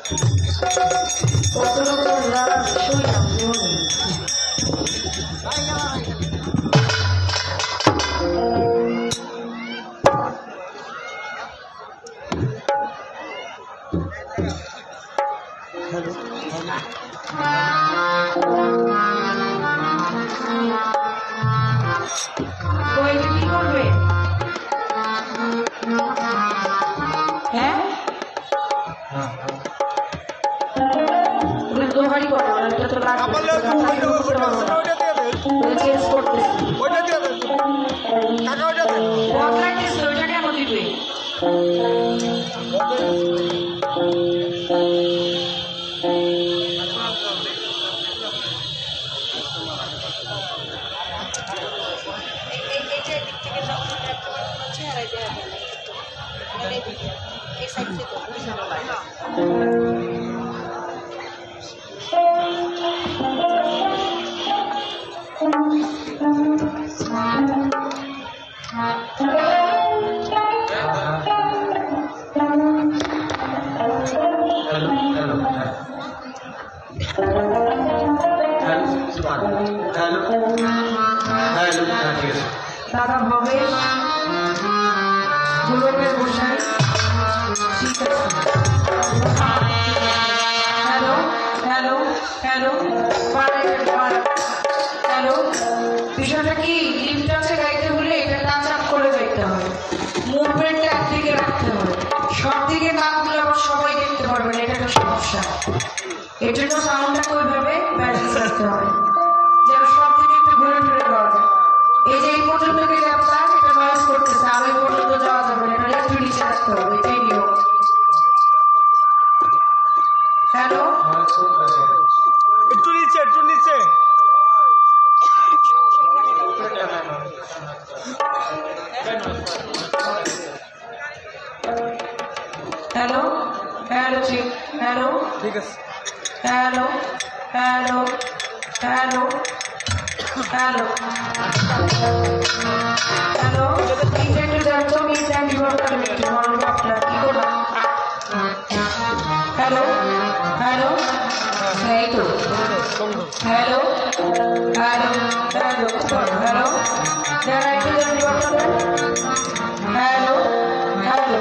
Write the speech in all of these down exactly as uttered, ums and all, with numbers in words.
দাদা ভবেশ গোলকের বসাই হ্যালো হ্যালো হ্যালো হ্যালো বিষয়টা কি লিফট আছে গাইতে হলে এটা টাচ আপ করে দেখতে হবে, মুভমেন্টটা একদিকে রাখতে হবে, সব দিকে না করলে আবার সবাই দেখতে পারবে না, এটা একটা সমস্যা। এর জন্য সাউন্ডটাকে ওইভাবে ব্যালেন্স রাখতে হবে যেন সব দিকে একটু ঘুরে ফিরে দেওয়া যায়। এই যে এই পর্যন্ত গেলে আপনার এটা নয়েজ করতেছে, আর ওই পর্যন্ত যাওয়া যাবে না, এটা একটু নিচে রাখতে হবে, এটাই নিয়ম। হ্যালো একটু নিচে একটু নিচে হ্যালো হ্যালো ঠিক হ্যালো ঠিক আছে hello hello hello hello hello এইটা একটু দেখো মিস অ্যান্ড বিভাগটা একটু বলবো আপনার কি করবো। হ্যালো হ্যালো এই তো হ্যালো হ্যালো হ্যালো হ্যালো যারা একটু বিভাগটা হ্যালো হ্যালো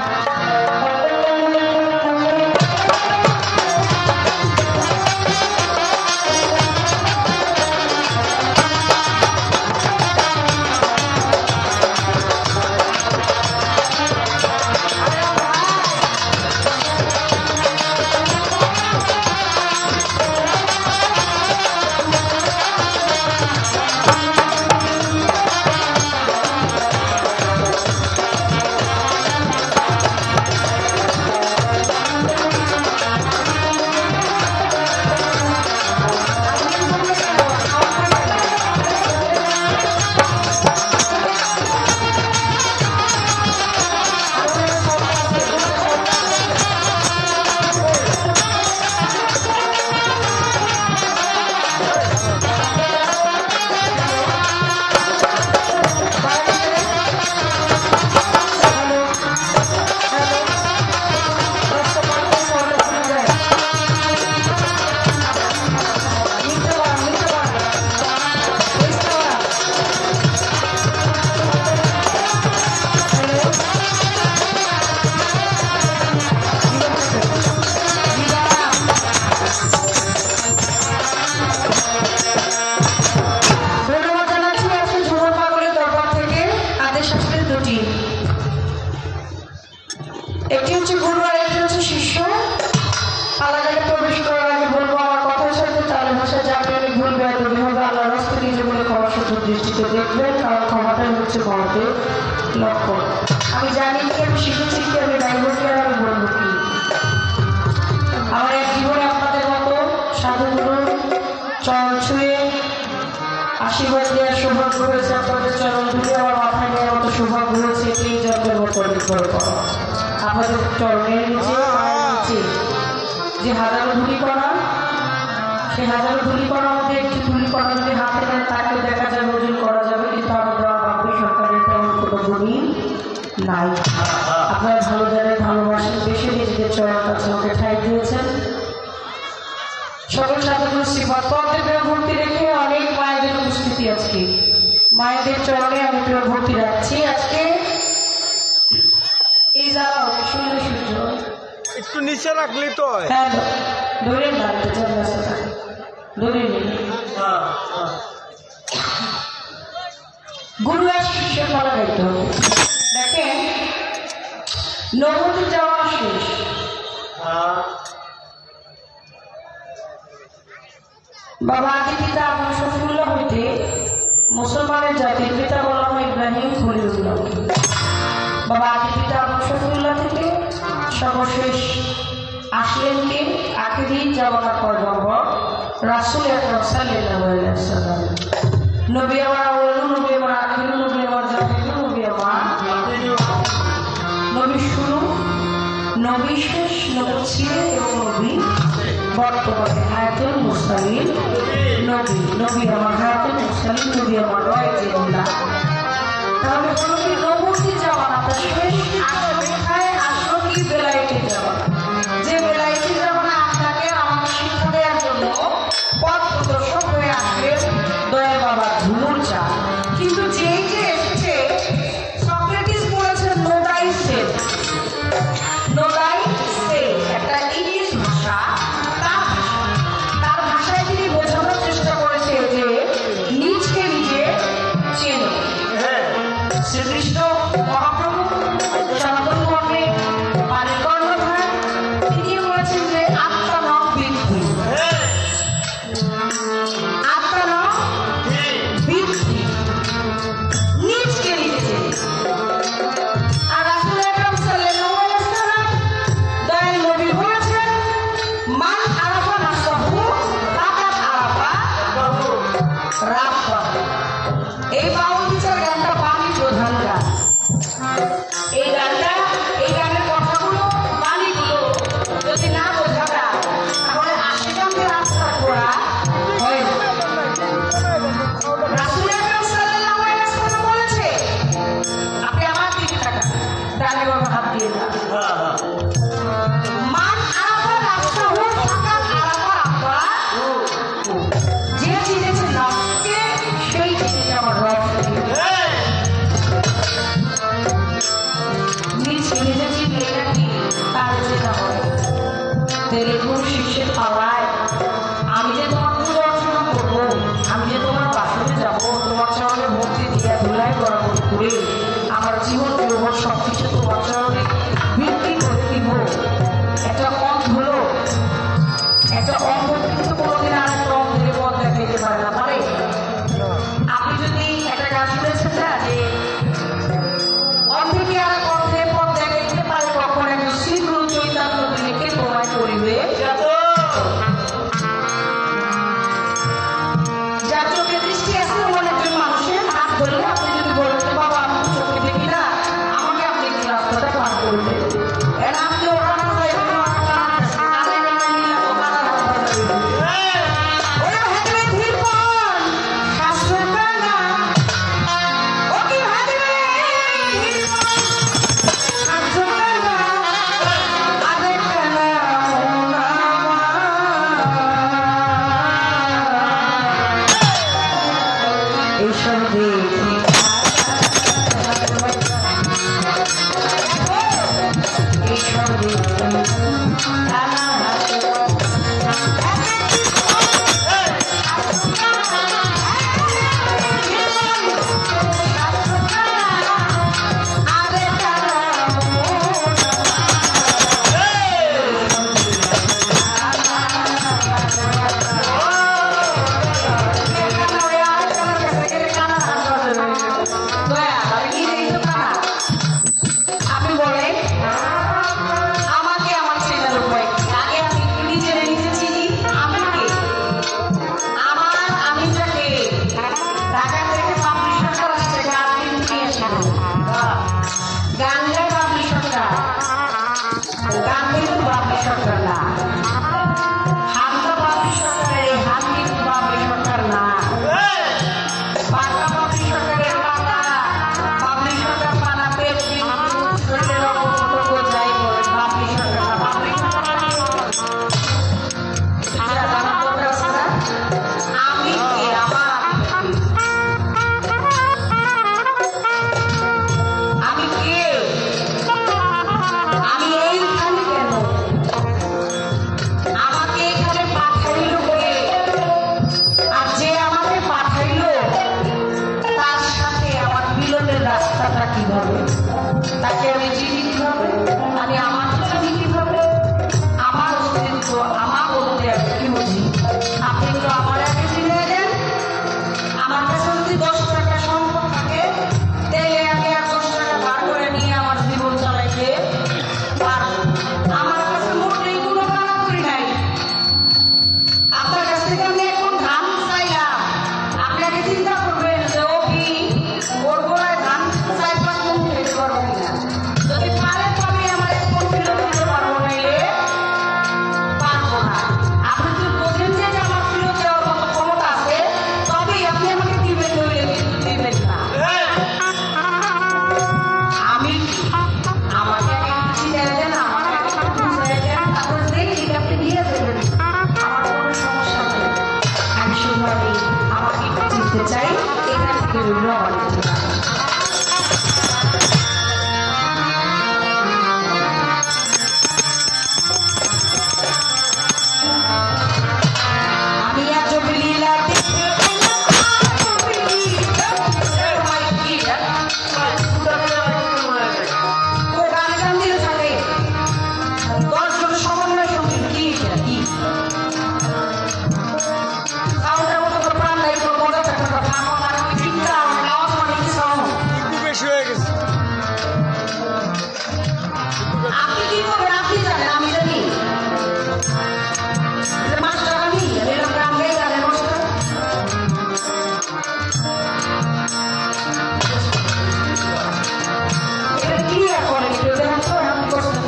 একটি হচ্ছে গুরু আর একটি হচ্ছে শিষ্য। আলাদাকে প্রবেশ করার আগে বলবো আমার কথার সাথে তার ভাষা যাবে আমি ভুল বেয়াদবি হবে আল্লাহ রাস্তা নিজে বলে ক্ষমা সূত্র দৃষ্টিতে দেখবেন, কারণ ক্ষমাটাই হচ্ছে মহতের লক্ষণ। আমি জানি কি আমি শিখেছি কি আমি ডাইভোর্স কি আর আমি বলবো কি। আমার এক জীবনে আপনাদের মতো সাধুগুরু চরণ ছুঁয়ে আশীর্বাদ দেওয়ার সৌভাগ্য হয়েছে, আপনাদের চরণ ধুলে আমার মাথায় নেওয়ার মতো সৌভাগ্য হয়েছে, এই জন্মের মতো নির্ভর করা। আমাদের চরণের নিচে নিচে যে হাজারো ধূলিকণা, সেই হাজারো ধূলিকণার মধ্যে একটি ধূলিকণা যদি হাতে নেন তাকে দেখা যাবে, ওজন করা যাবে, কিন্তু আমাদের বাংলাদেশ সরকারের তেমন কোনো গুণী নাই। আপনারা ভালো জানেন, ভালোবাসেন, বেশি নিজেদের চরণ কাছে আমাকে ঠাই দিয়েছেন। মায়েদের চরণে আমি প্রিয় ভক্তি রাখছি। আজকে এই যারা সুন্দর সূর্য একটু নিচে রাখলি তো হ্যাঁ ধরে না ধরে নিন। গুরু আর শিষ্যের ফলা গাইতে হবে। দেখেন নবদ্বীপ যাওয়া শেষ, বাবা আদি পিতা আবু শফিউল্লাহ হইতে মুসলমানের জাতির পিতা বলা হয় ইব্রাহিম খলিলুল্লাহ। বাবা আদি পিতা আবু শফিউল্লাহ থেকে সর্বশেষ আসলেন কে আখিরি জামানা পয়গম্বর রাসূল আকরাম সাল্লাল্লাহু আলাইহি ওয়াসাল্লাম। নবী আমার আউয়ালু, নবী আমার আখিরু, নবী আমার জামিলু, নবী আমার নবী শুরু, নবী শেষ, নবী ছিলেন এবং নবী বর্তমানে হায়াতুল মুরসালিন নবী। নবী আমার হায়াতুল মুরসালিন, নবী আমার রয়জিল্লাহ। তাহলে কোনো কি নবতী জামানাটা শেষ, আসলো কোথায়? আসলো কি বেলায়েতে জামানা। যে বেলায়েতে জামানা আপনাকে আমাকে শিক্ষা দেওয়ার জন্য পথ প্রদর্শক হয়ে আসলেন দয়াল বাবা ঝুমুর চা। কিন্তু যেই যে এসেছে সক্রেটিস বলেছেন নোদাই সে, নোদাই সে একটা ইংলিশ ভাষা, তার ভাষা তার ভাষায় তিনি বোঝানোর চেষ্টা করেছে যে নিজকে নিজে চেনো। শ্রীকৃষ্ণ মহাপ্রভু সনাতন ধর্মে পারিকর্ণধার, তিনি বলেছেন যে আত্মা ন বৃদ্ধি, আত্মা ন বৃদ্ধি, নিজকে নিজে চেনো। আর রাসূল আকরাম সাল্লাল্লাহু আলাইহি ওয়াসাল্লাম দয়াল নবী বলেছেন মান আরাফা নাফসাহু ফাকাদ আরাফা রাব্বাহু। এই বাউল বিচার গানটা বাণী প্রধান গান। এই গানটা এই গানের কথাগুলো বাণীগুলো যদি না বোঝা যায় তাহলে আশিকান্তে রাস্তা ঘোরা হয় না। রাসূল আকরাম সাল্লাল্লাহু আলাইহি ওয়াসাল্লাম বলেছে, আপনি আমার দিকে তাকান, ডানে বামে হাত দিয়ে না। মান আরাফা নাফসাহু ফাকাদ আরাফা রাব্বাহু। যে চিনেছে নফসকে সেই চিনেছে আমার রবকে। নিজ নিজে চিনলে নাকি তার চেনা হয়। তেলেগু শিষ্যের পাওয়ায় আমি যে তোমার পুজো অর্চনা করবো, আমি যে তোমার বাসনে যাবো, তোমার চরণে ভক্তি দিয়া ধুলাই বরাবর করে আমার জীবন যৌবন সবকিছু তোমার চরণে বিক্রি করে দিব। একটা অন্ধ হলো, একটা অন্ধ কিন্তু কোনোদিন আর একটা অন্ধের পথ দেখাইতে পারে না, পারে? আপনি যদি একটা গান শুনেছেন না যে অন্ধেকে আর এক অন্ধের পথ দেখাইতে পারে কখন? একটা শীঘ্র চৈতন্য দিনেকে তোমায় করিবে যার চোখে দৃষ্টি আছে। মনে একজন মানুষের হাত ধরলে আপনি যদি বলেন বাবা আমি চোখে দেখি না, আমাকে আপনি একটু রাস্তাটা পার করবে, এরা আপনি ওখানে আমাকে আমার ছেলের উপায় আগে কিভাবে, তাকে আমি চিনি কিভাবে, আমি আমার চিনি কিভাবে, আমার অস্তিত্ব আমার বলতে আমি কি বুঝি। আপনি তো আমার আগে চিনে দেন। আমার কাছে যদি দশ টাকা সম্পদ থাকে তাহলে আমি আর দশ টাকা বার করে নিয়ে আমার জীবন চালাইতে পারবো। আমার কাছে মোটেই কোনো কানা করি নাই। আপনার কাছ থেকে আমি এখন ধান চাইলাম, আপনাকে চিন্তা করবেন যে ও কি ওর গোড়ায় ধান চাই পাঁচ মন খেতে পারবো কিনা। যদি পারে তবে আমার এক মন ফেরত দিতে পারবো, নাইলে পারবো না। আপনি যদি বোঝেন যে আমার ফেরত দেওয়ার মতো ক্ষমতা আছে তবেই আপনি আমাকে দিবেন, নইলে কিন্তু দিবেন না। আমি আমাকে আগে চিনে দেন, আমাকে আগে বুঝাই দেন, তারপরে দেখি আপনি দিয়ে দেবেন। আমার কোনো সমস্যা নেই। আমি শুধু আমি আমাকে একটু চিনতে চাই, এখান থেকে রইল আমার চিন্তা। আমি আজ লীলা দেখতে ও গান গান দিয়ে থাকে দর্শন সমন্বয় সঙ্গীত কি এটা কি আমাদের মতো তো প্রাণ নাই, কোনো মজা থাকতে কথা আমার চিন্তা আমার আওয়াজ মানে কি সাউন্ড। একটু বেশি হয়ে গেছে। আপনি কি করবেন আপনি জানেন, আমি জানি। মাস্টার আমি এরকম গান গাই গানের মাস্টার। এটা ক্লিয়ার করেন কেউ দেখেন তো এমন করছেন।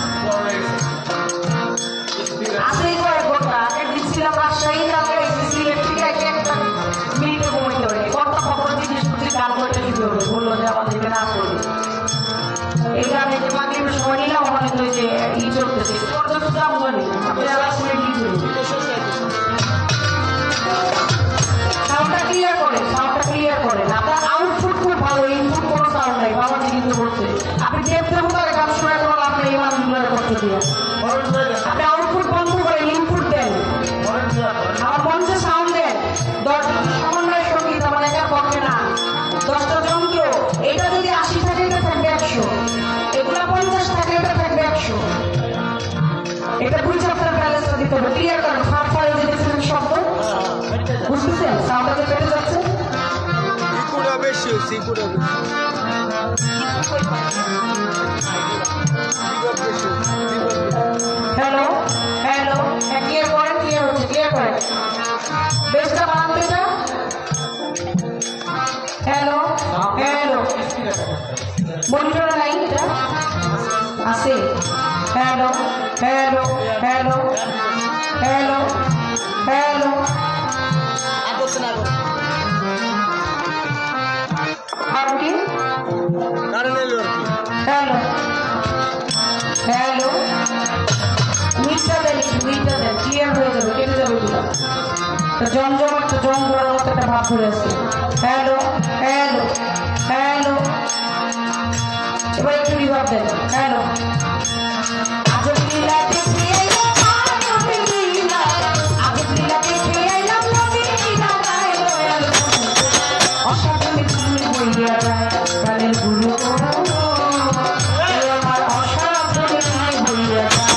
আছে কয়েক ঘন্টা একদিন ছিলাম রাজশাহী, তারপরে সিলেট থেকে একটা মিনিটে ঘুমাইতে পারি। কর্তা খবর জিনিস বুঝি গান করতে দিতে হবে, বললো যে আমাদেরকে না করবে। এই গানে যে মাগরিবের সময় নিলাম, ওখানে তো যে ই চলতেছে পর্যন্ত দাম জানি আপনি আলাদা করে দিয়েছেন। সাউন্ডটা ক্লিয়ার করেন, সাউন্ডটা ক্লিয়ার করেন। আপনার আউটপুট খুব ভালো, ইনপুট কোনো সাউন্ড নাই। বাবাজি কিন্তু বলছে আপনি দেখতে মতো গান শোনা কোনো আপনি এই মানুষগুলো করতে দিয়ে আপনি আউটপুট বন্ধ করেন, ইনপুট দেন। আমার মঞ্চে সাউন্ড দেন। দশটা সমন্বয় সঙ্গীত আমার একার পক্ষে না, দশটা যন্ত্র। এটা যদি আশি থাকে এটা থাকবে একশো, এগুলা পঞ্চাশ থাকে এটা থাকবে একশো। এটা বুঝে আপনার ব্যালেন্সটা দিতে হবে। ক্লিয়ার করেন। ফার ফারে যেতেছেন শব্দ বুঝতেছেন, সাউন্ডটা যে পেটে যাচ্ছে। ইকুটা বেশি হয়েছে, ইকুটা বেশি। হ্যালো হ্যালো, হ্যাঁ ক্লিয়ার করেন, ক্লিয়ার হচ্ছে, ক্লিয়ার করেন। বেশটা বানান তো এটা। হ্যালো হ্যালো, মনিটর নাই এটা আছে। Hello hello hello hello hello, আর কি কারণ এলো আর কি। হ্যালো হ্যালো, মিটটা দেন, মিটটা দেন, ক্লিয়ার হয়ে যাবে, কেটে যাবে এগুলো। জমজমাট তো জম করার মতো একটা ভাব ধরে আছে। হ্যালো হ্যালো হ্যালো, এবার একটু রিভাব দেন। হ্যালো আজব লীলা দেখে এলাম, আজব লীলা, আজব লীলা দেখে এলাম, নবীনা গায়ে দয়াল অসাধারণ তুমি বইয়া যায় প্রাণের গুরু আমার অসাধারণ তুমি বইয়া যায়।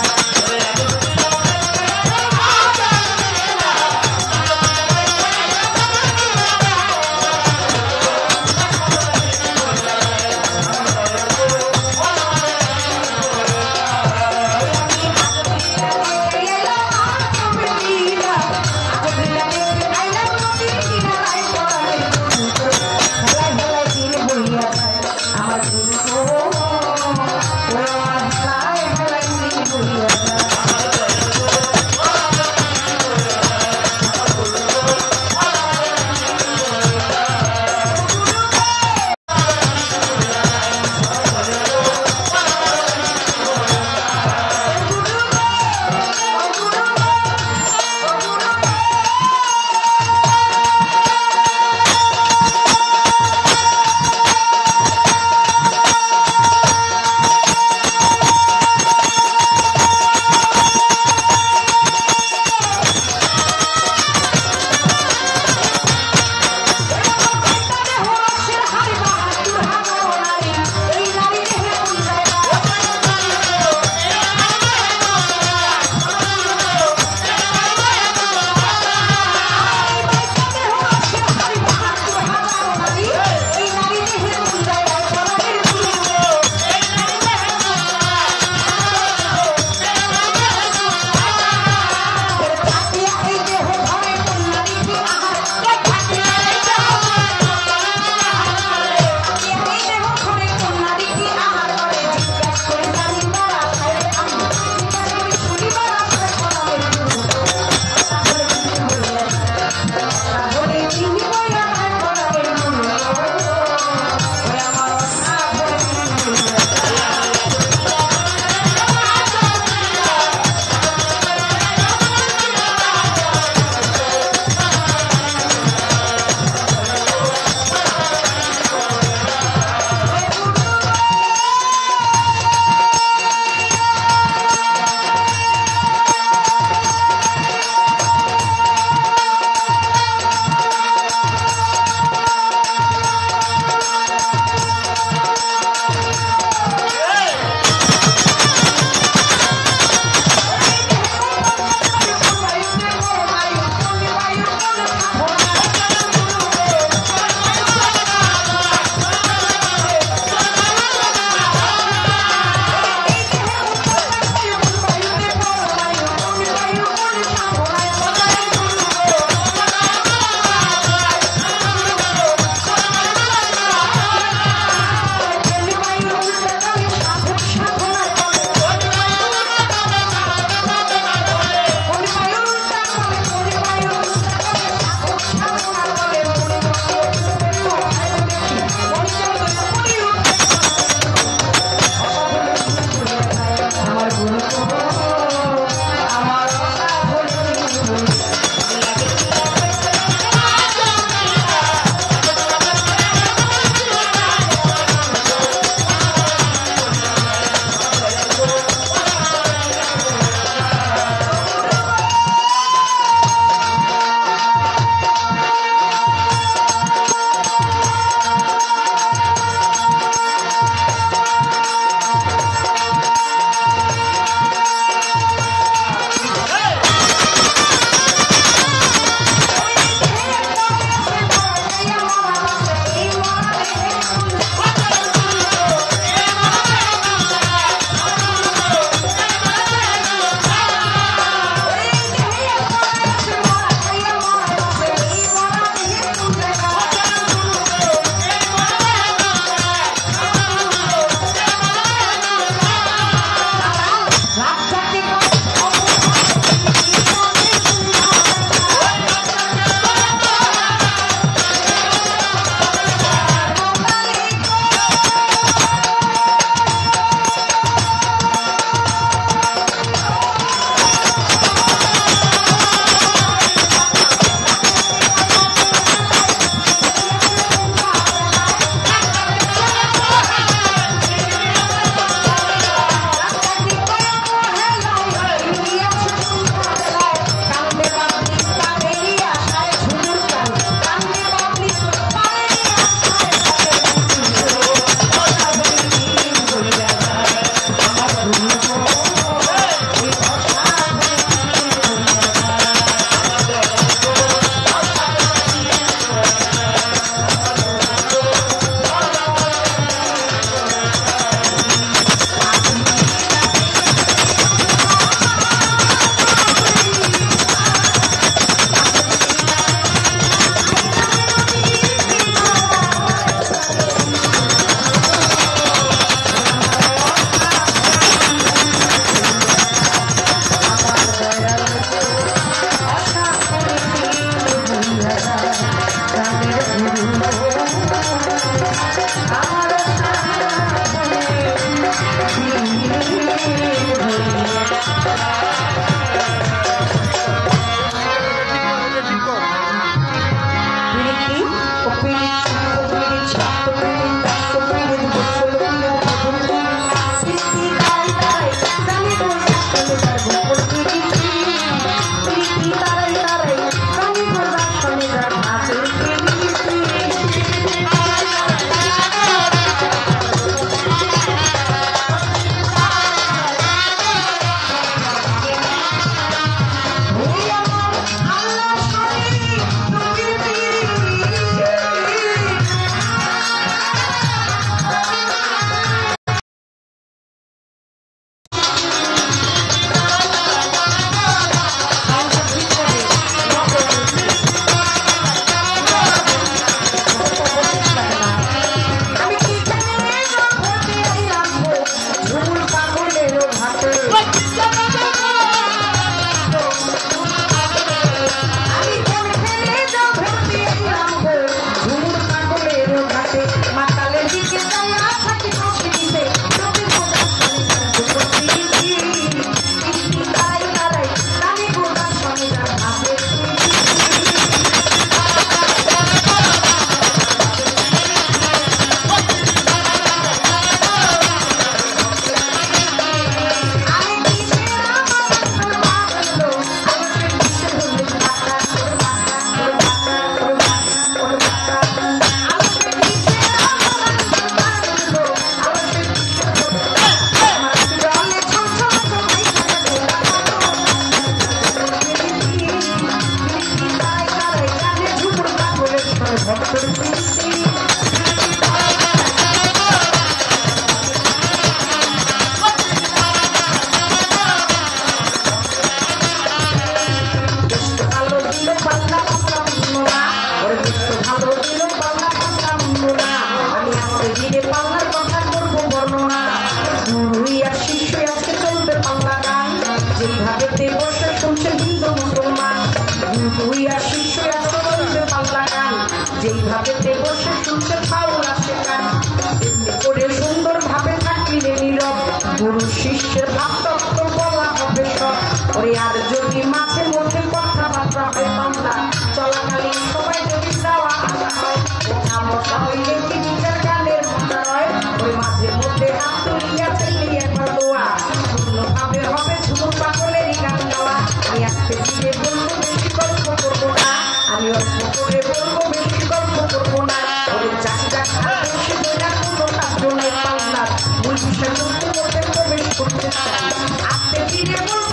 তীরে বসে শুনতে ফাউল আসে কান এমনি করে সুন্দর ভাবে থাকলে নীরব গুরু শিষ্যের ভাব তত্ত্ব বলা হবে সব ওরে আর যদি মাঝে মধ্যে কথাবার্তা হয় বাংলা চলাকালীন সবাই যদি দেওয়া আসা হয় ওঠা বসা হইলে কি নিজের গানের মজা হয় ওই মাঝে মধ্যে হাত তুলিয়া চাইলে একবার দোয়া শূন্যভাবে হবে ঝুমুর পাগলেরই গান গাওয়া আমি আজকে দিয়ে বলবো বেশি গল্প করবো না আমি অল্প করে বলবো বেশি গল্প করবো না ওদের যাক যাক আর বেশি বইলা কোনো কার্য নেই পাল্লার মূল বিষয় বলতে বলতে প্রবেশ করতে চাই আজকে দিয়ে বলবো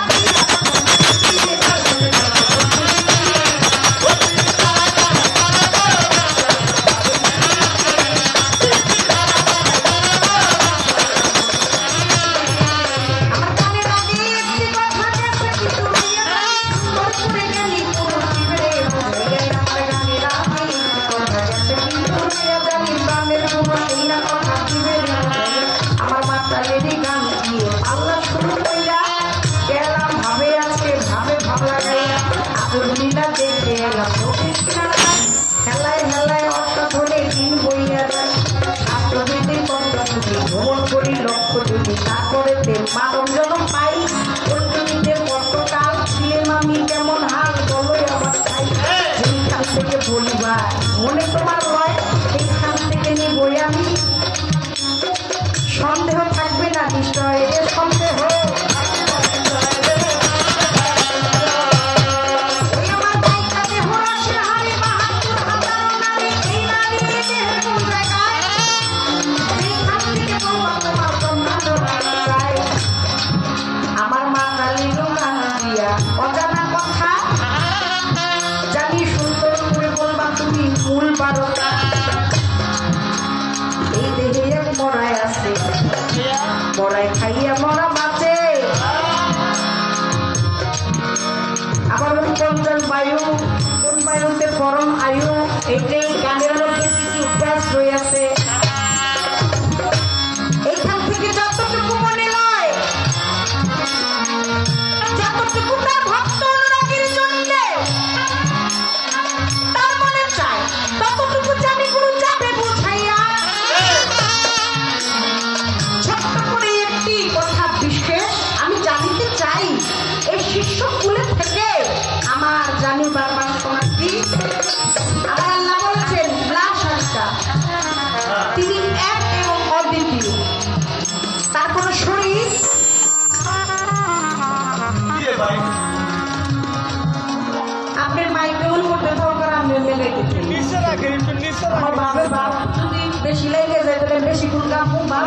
হেলায় হেলায় অর্থ ধরে দিন বইয়া যায় আত্মনীতি কর্মসূচি ভ্রমণ করি লক্ষ্য যদি তা করেতে মানব জনম পাই অর্থনীতিতে কতকাল ছিলেন আমি কেমন হাল বলো আমার চাই সেইখান থেকে বলিবা মনে তোমার হয় সেইখান থেকে নিবই আমি সন্দেহ থাকবে না নিশ্চয় এ সন্দেহ আমার মা কালীর অজানা কথা জানি সুন্দর করে বলবা তুমি মূল বারোটা এই দেহে এক মরায় আছে মরায় খাইয়া মরা বাঁচে আবার কোন বায়ু কোন বায়ুতে গরম আয়ু এইটাই গানের মধ্যে কিছু অভ্যাস রয়েছে এইখান থেকে যতটুকু মনে নয় যতটুকু তার ভক্ত অনুরাগীর জন্য তার মনে চায় ততটুকু জানি গুরু যাবে বুঝাইয়া ছোট্ট করে একটি কথা বিশেষ আমি জানিতে চাই এই শিষ্য কুলে থেকে আমার জানিবার বাসনা কি আমার আল্লাহ বলছেন লাশাস্তা তিনি এক এবং অদ্বিতীয় তার কোন শরীর আপনার মাইকে উল করতে দরকার আমি আমার বাপের বাপ যদি বেশি লেগে যায় তাহলে বেশি কোন কাম বাপ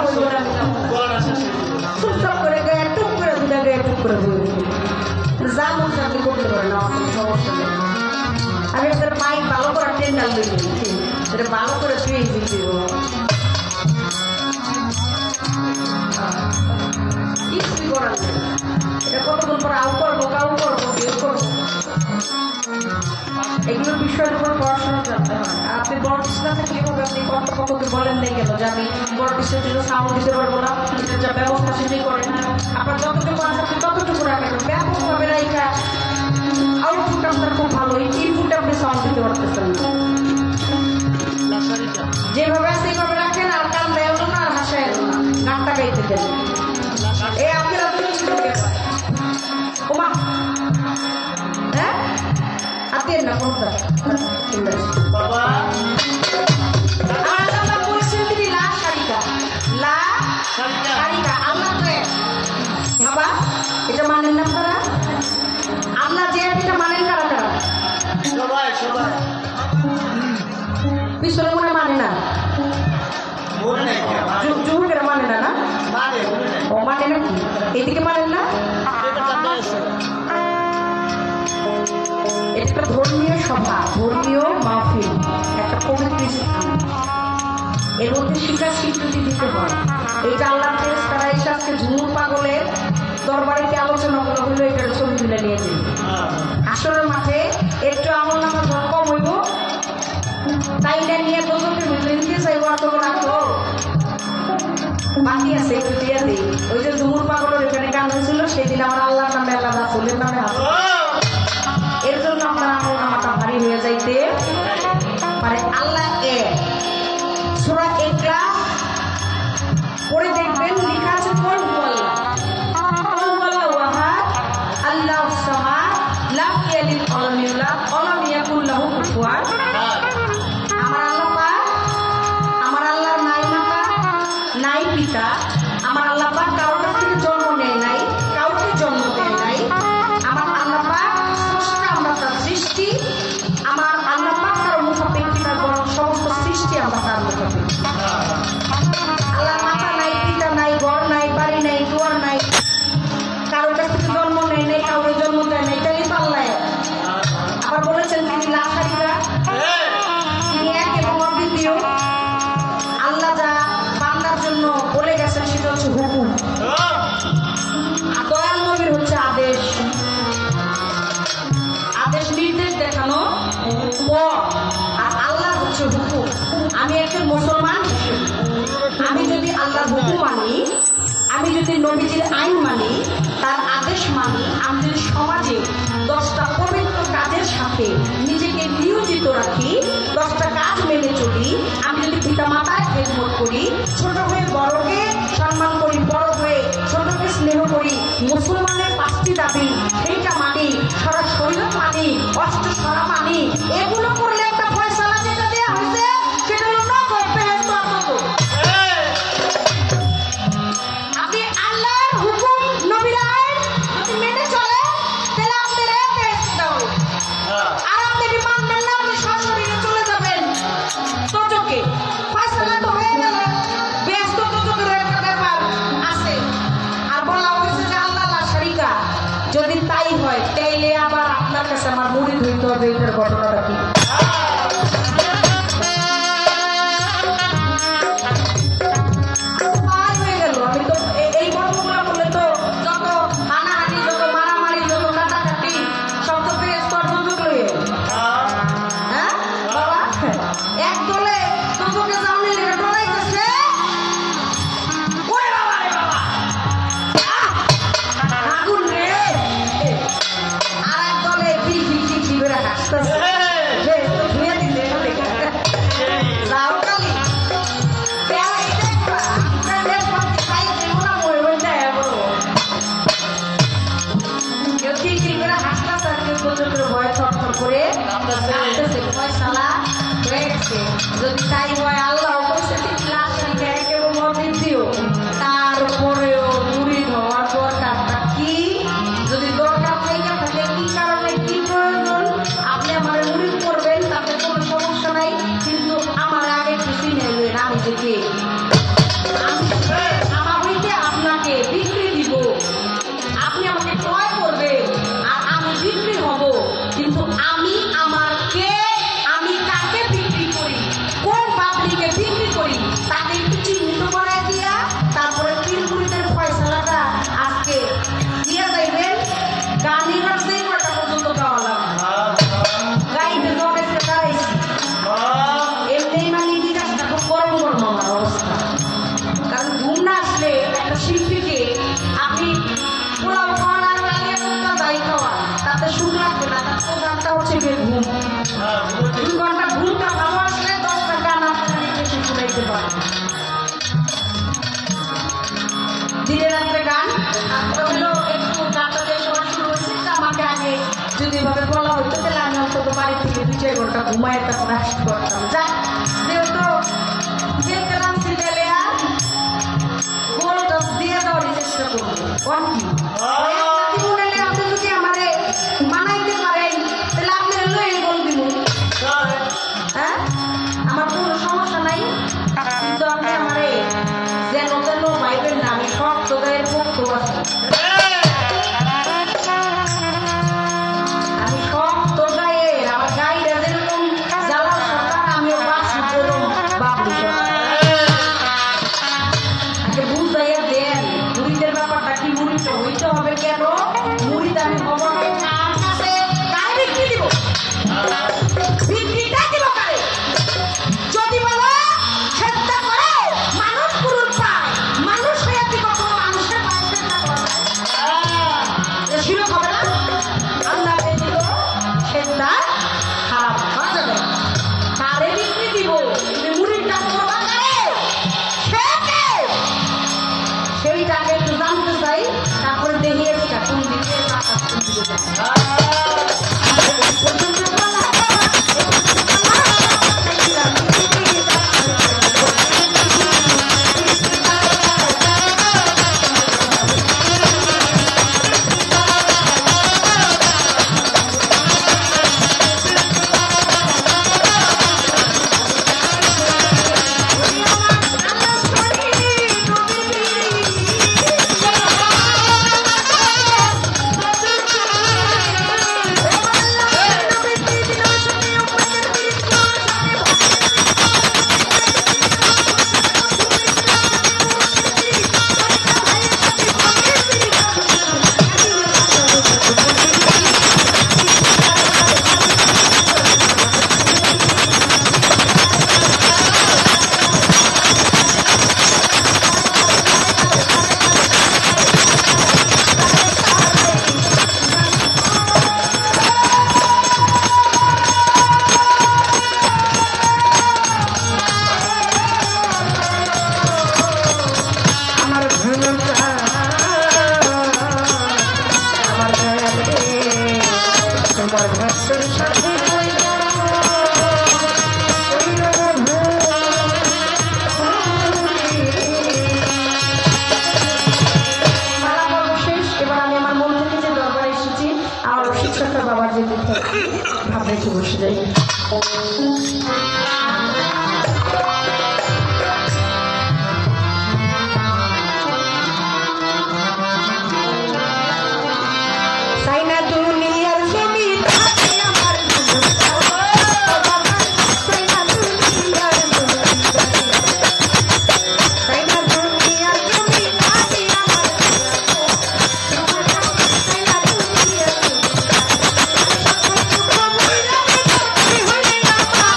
চুপচাপ করে গায়ে টুক করে দুটা গায়ে টুক করে দিয়ে যা মন আপনি করতে পারেন আমার কোনো সমস্যা নেই আমি আপনার মাইক ভালো করার টেন্ডার দিয়ে দিচ্ছি এটা ভালো করে তুই দিচ্ছি কিছুই করার নেই এটা কতক্ষণ পর আউ করবো কাউ করবো বিয়ে করবো এগুলোর বিষয়ের উপর পড়াশোনা করতে হয় আর আপনি বড় কৃষ্ণা থাকলে হবে আপনি কর্তৃপক্ষকে বলেন নেই কেন যে আমি বড় কৃষ্ণের জন্য সাউন্ড দিতে পারবো না যা ব্যবস্থা সেটাই করেন আপনার যতটুকু আছে আপনি ততটুকু রাখেন ব্যাপকভাবে রাইখা আউটপুট আপনার খুব ভালো ইনপুটে আপনি সাউন্ড দিতে পারতেছেন না যেভাবে সেইভাবে রাখেন আর কান দেয় না আর হাসায় না গানটা গাইতে দেন এই আপনার আপনি ওমা হ্যাঁ আপনি না কোনটা বাবা আর আমরা বলছেন তিনি লা শারিকা লা শারিকা আল্লাহ বাবা এটা মানেন না আপনারা আল্লাহ যে এটা মানেন কারা কারা সবাই সবাই পিছনে মনে মানে না যুবকেরা মানে না না ও মানে নাকি এদিকে মানেন না একটা ধর্মীয় সভা ধর্মীয় মাহফিল একটা পবিত্র স্থান এর মধ্যে শিকার স্বীকৃতি দিতে হয় এইটা আল্লাহ তারা এসে আজকে ঝুমুর পাগলের দরবারে কি আলোচনা করা হইলো এটার ছবি তুলে নিয়ে যাই আসরের মাঠে একটু আমল নামার কম হইব তাই না নিয়ে গজলের ভিতরে নিতে চাইবো আর তখন রাখবো বাকি আছে একটু দিয়ে দিই ওই যে ঝুমুর পাগলের এখানে গান হয়েছিল সেদিন আমার আল্লাহর নামে আল্লাহ রাসূলের নামে হাসি এর জন্য আপনার আমল নামাটা ভারী হয়ে যাইতে পারে আল্লাহ এক সূরা ইখলাস পড়ে দেখবেন লেখা আছে কুল হুয়াল্লাহ কুল হুয়াল্লাহু আহাদ আল্লাহুস সামাদ লাম ইয়ালিদ ওয়া লাম ইউলাদ ওয়া লাম ইয়াকুল লাহু কুফুয়ান আহাদ। আমার আল্লাহ পাক, আমার আল্লাহর নাই মাতা নাই পিতা, আমার আল্লাহ পাক কারোর কাছ থেকে জন্ম নেয় নাই, কাউকে জন্ম দেয় নাই। আমার আল্লাহ পাক স্রষ্টা, আমরা তার সৃষ্টি। আমার আল্লাহ পাক কারো মুখাপেক্ষী না, বরং সমস্ত সৃষ্টি আমরা তার মুখাপেক্ষী। আল্লাহ মাতা নাই, পিতা নাই, ঘর নাই, বাড়ি নাই, দুয়ার নাই, কারোর কাছ থেকে জন্ম নেয় নাই, কাউকে জন্ম দেয় নাই, তাই তো আল্লাহ। আবার বলেছেন তিনি লাশারিরা, তিনি এক এবং অদ্বিতীয়। আল্লাহ যা বান্দার জন্য বলে গেছেন সেটা হচ্ছে হুকুম, আর দয়াল নবীর হচ্ছে আদেশ। আদেশ নির্দেশ দেখানো পথ, আর আল্লাহ হচ্ছে হুকুম। আমি একজন মুসলমান হিসেবে আমি যদি আল্লাহর হুকুম মানি, আমি যদি নবীজির আইন মানি, তার আদেশ মানি, আমি যদি সমাজে দশটা পবিত্র কাজের সাথে নিজেকে নিয়োজিত রাখি, দশটা কাজ মেনে চলি, আমি যদি পিতা মাতার খেদমত করি, ছোট হয়ে বড়কে সম্মান করি, বড় হয়ে ছোটকে স্নেহ করি, মুসলমানের পাঁচটি দাবি সেইটা মানি, সারা শরীর মানি, অষ্ট সরা মানি, এগুলো করলে একটা ফয়সালা যেটা দেওয়া হয়েছে সেটা হলো নগদ বেহেশত নগদ। আপনি আল্লাহর হুকুম নবীর আইন যদি মেনে চলে তাহলে আপনার বেহেশত দেওয়া হবে। আর আপনি যদি মানবেন না, আপনি সশরীরে চলে যাবেন দোজখে। ফয়সালা তো হয়ে গেল, বেহেশত দোজখের একটা ব্যাপার আছে। আর বলা হয়েছে যে আল্লাহ লা শারীকা, যদি তাই হয় তাইলে আবার আপনার কাছে আমার মুরিদ হইতে হবে। এটার ঘটনাটা কি? হয়ে গেল। আমি তো এই গল্পগুলো বললে তো যত হানাহানি, যত মারামারি, যত কাটাকাটি সব তো বেহেশত দোজখ লয়ে। হ্যাঁ বাবা, এক দলে দোজখে যাওয়ার লেগে ডরাইতেছে, ওরে বাবা রে বাবা আগুন রে, আর এক দলে ফিল ফিল ফিল ফিল করে হাসতেছে। ধুয়ে দিলে যাও কালি যদি তাই হয় আল্লাহ তারপরেও মুরিদ হওয়ার দরকারটা কি? যদি দরকার থেকে থাকে কি কারণে কি প্রয়োজন, আপনি আমার মুরিদ করবেন, তাতে কোনো সমস্যা নাই। কিন্তু আমার আগে খুশি নেবেন আমি থেকে আমার হইতে আপনাকে বিক্রি দিব, আপনি আমাকে ক্রয় করবেন আর আমি বিক্রি হব। কিন্তু আমি আমার কে, আমি কাকে বিক্রি করি, কোন পাবলিকে বিক্রি করি, তাকে একটু চিহ্নিত করে দিয়া তারপরে তিনপুরিদের ফয়সালাটা আজকে দিয়ে যাইবেন। গানি বাজতে কটা পর্যন্ত গাওয়া লাগবে, গাইতে জমেছে দাঁড়াইছি এমনি মানে বিকাশটা খুব গরম গরম আমার অবস্থা। কারণ ঘুম না আসলে একটা শিল্পীকে আপনি পোলাও খাওয়ান আর যাই খাওয়ান তাতে সুখ লাগবে না। তার প্রধানটা হচ্ছে গিয়ে ঘুম। দুই ঘন্টা ঘুমটা ভালো আসলে দশটা গান আপনার বেশি শুনাইতে পারবেন। দিনে রাত্রে গান হলো একটু গানটা যে সময় শুরু হয়েছে আমাকে আগে যদি এভাবে বলা হইতো তাহলে আমি অন্তত বাড়ি থেকে দুই চার ঘন্টা ঘুমায় তখন আসতে পারতাম। যাক, যেহেতু যে গেলাম সিরিয়ালে আর গোলটা দিয়ে দেওয়ার চেষ্টা করবো। কোন কি জীবনে আপনি যদি আমারে মানাইতে পারেন তাহলে আপনি হলো এই গোল দিব। হ্যাঁ, আমার কোনো সমস্যা নাই, কিন্তু আপনি আমারে যেন তেন ভাইবেন না। আমি সব তোদের পক্ষ আছি, আমি সব তো গায়ের। আমার গাইরা যেরকম জ্বালা সরকার, আমিও বাসি করুন বাবু আগে বুঝাইয়া দেন মুড়িদের ব্যাপারটা কি। মুড়িটা হইতে হবে কেন? মুড়িতে আমি খবর কার কাছে কার বিক্রি দিব, বিক্রিটা দিব কারে? যদি বলো চেষ্টা করে মানুষ পুরুষ পায়, মানুষ হয়ে কি কখনো মানুষের পায় চেষ্টা করা যায়? ছিল হবে না? আল্লাহ দিল চেষ্টা খারাপ হওয়া যাবে। কারে বিক্রি দিব Bye.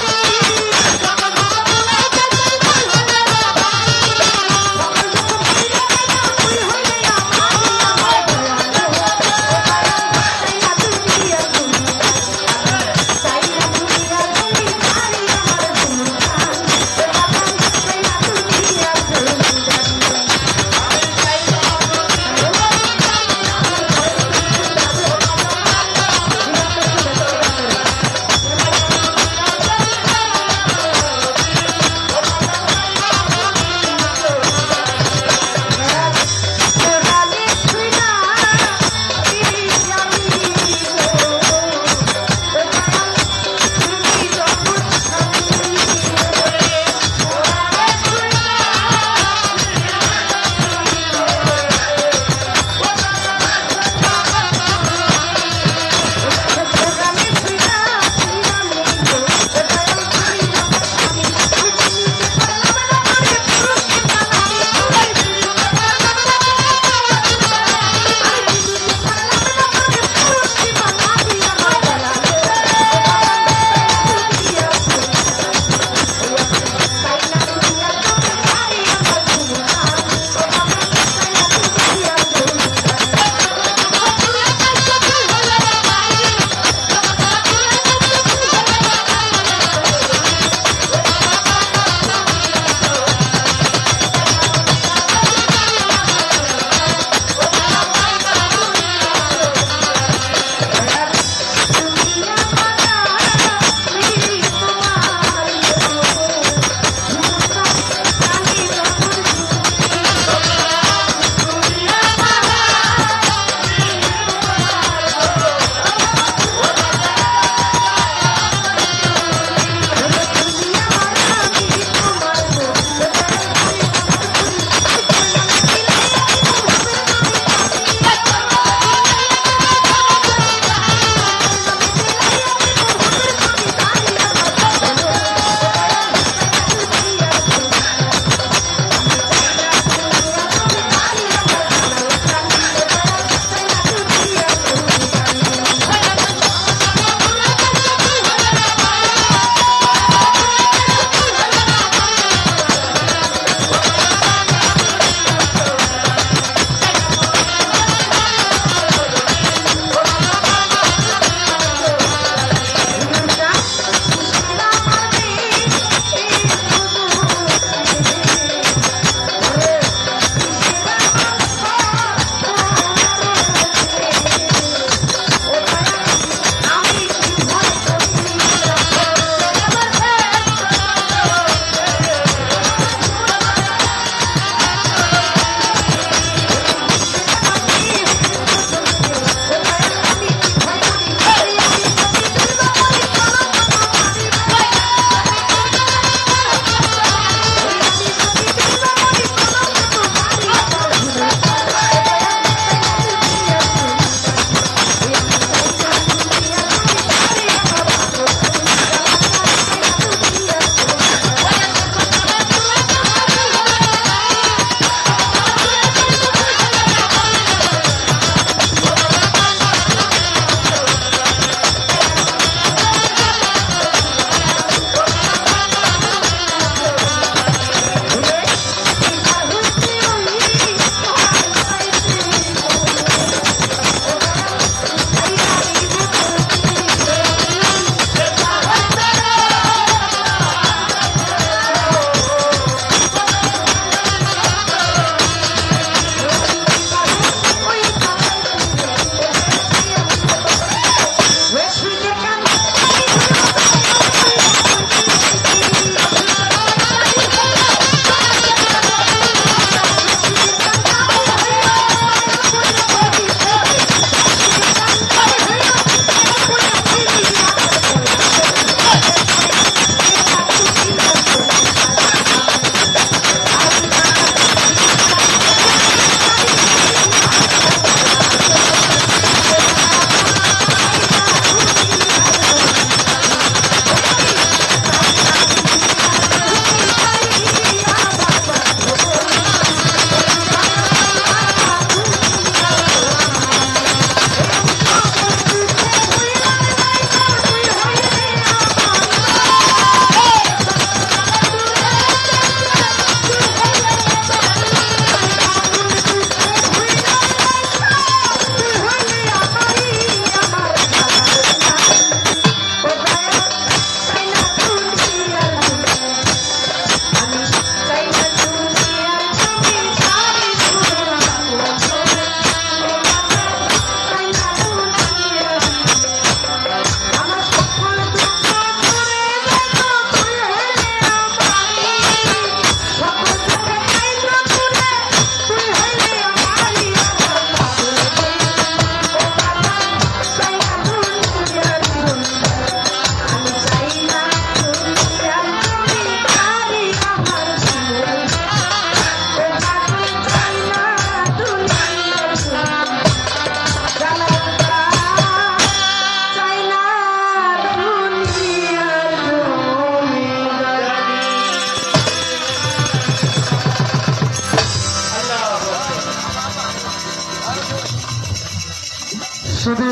শুধু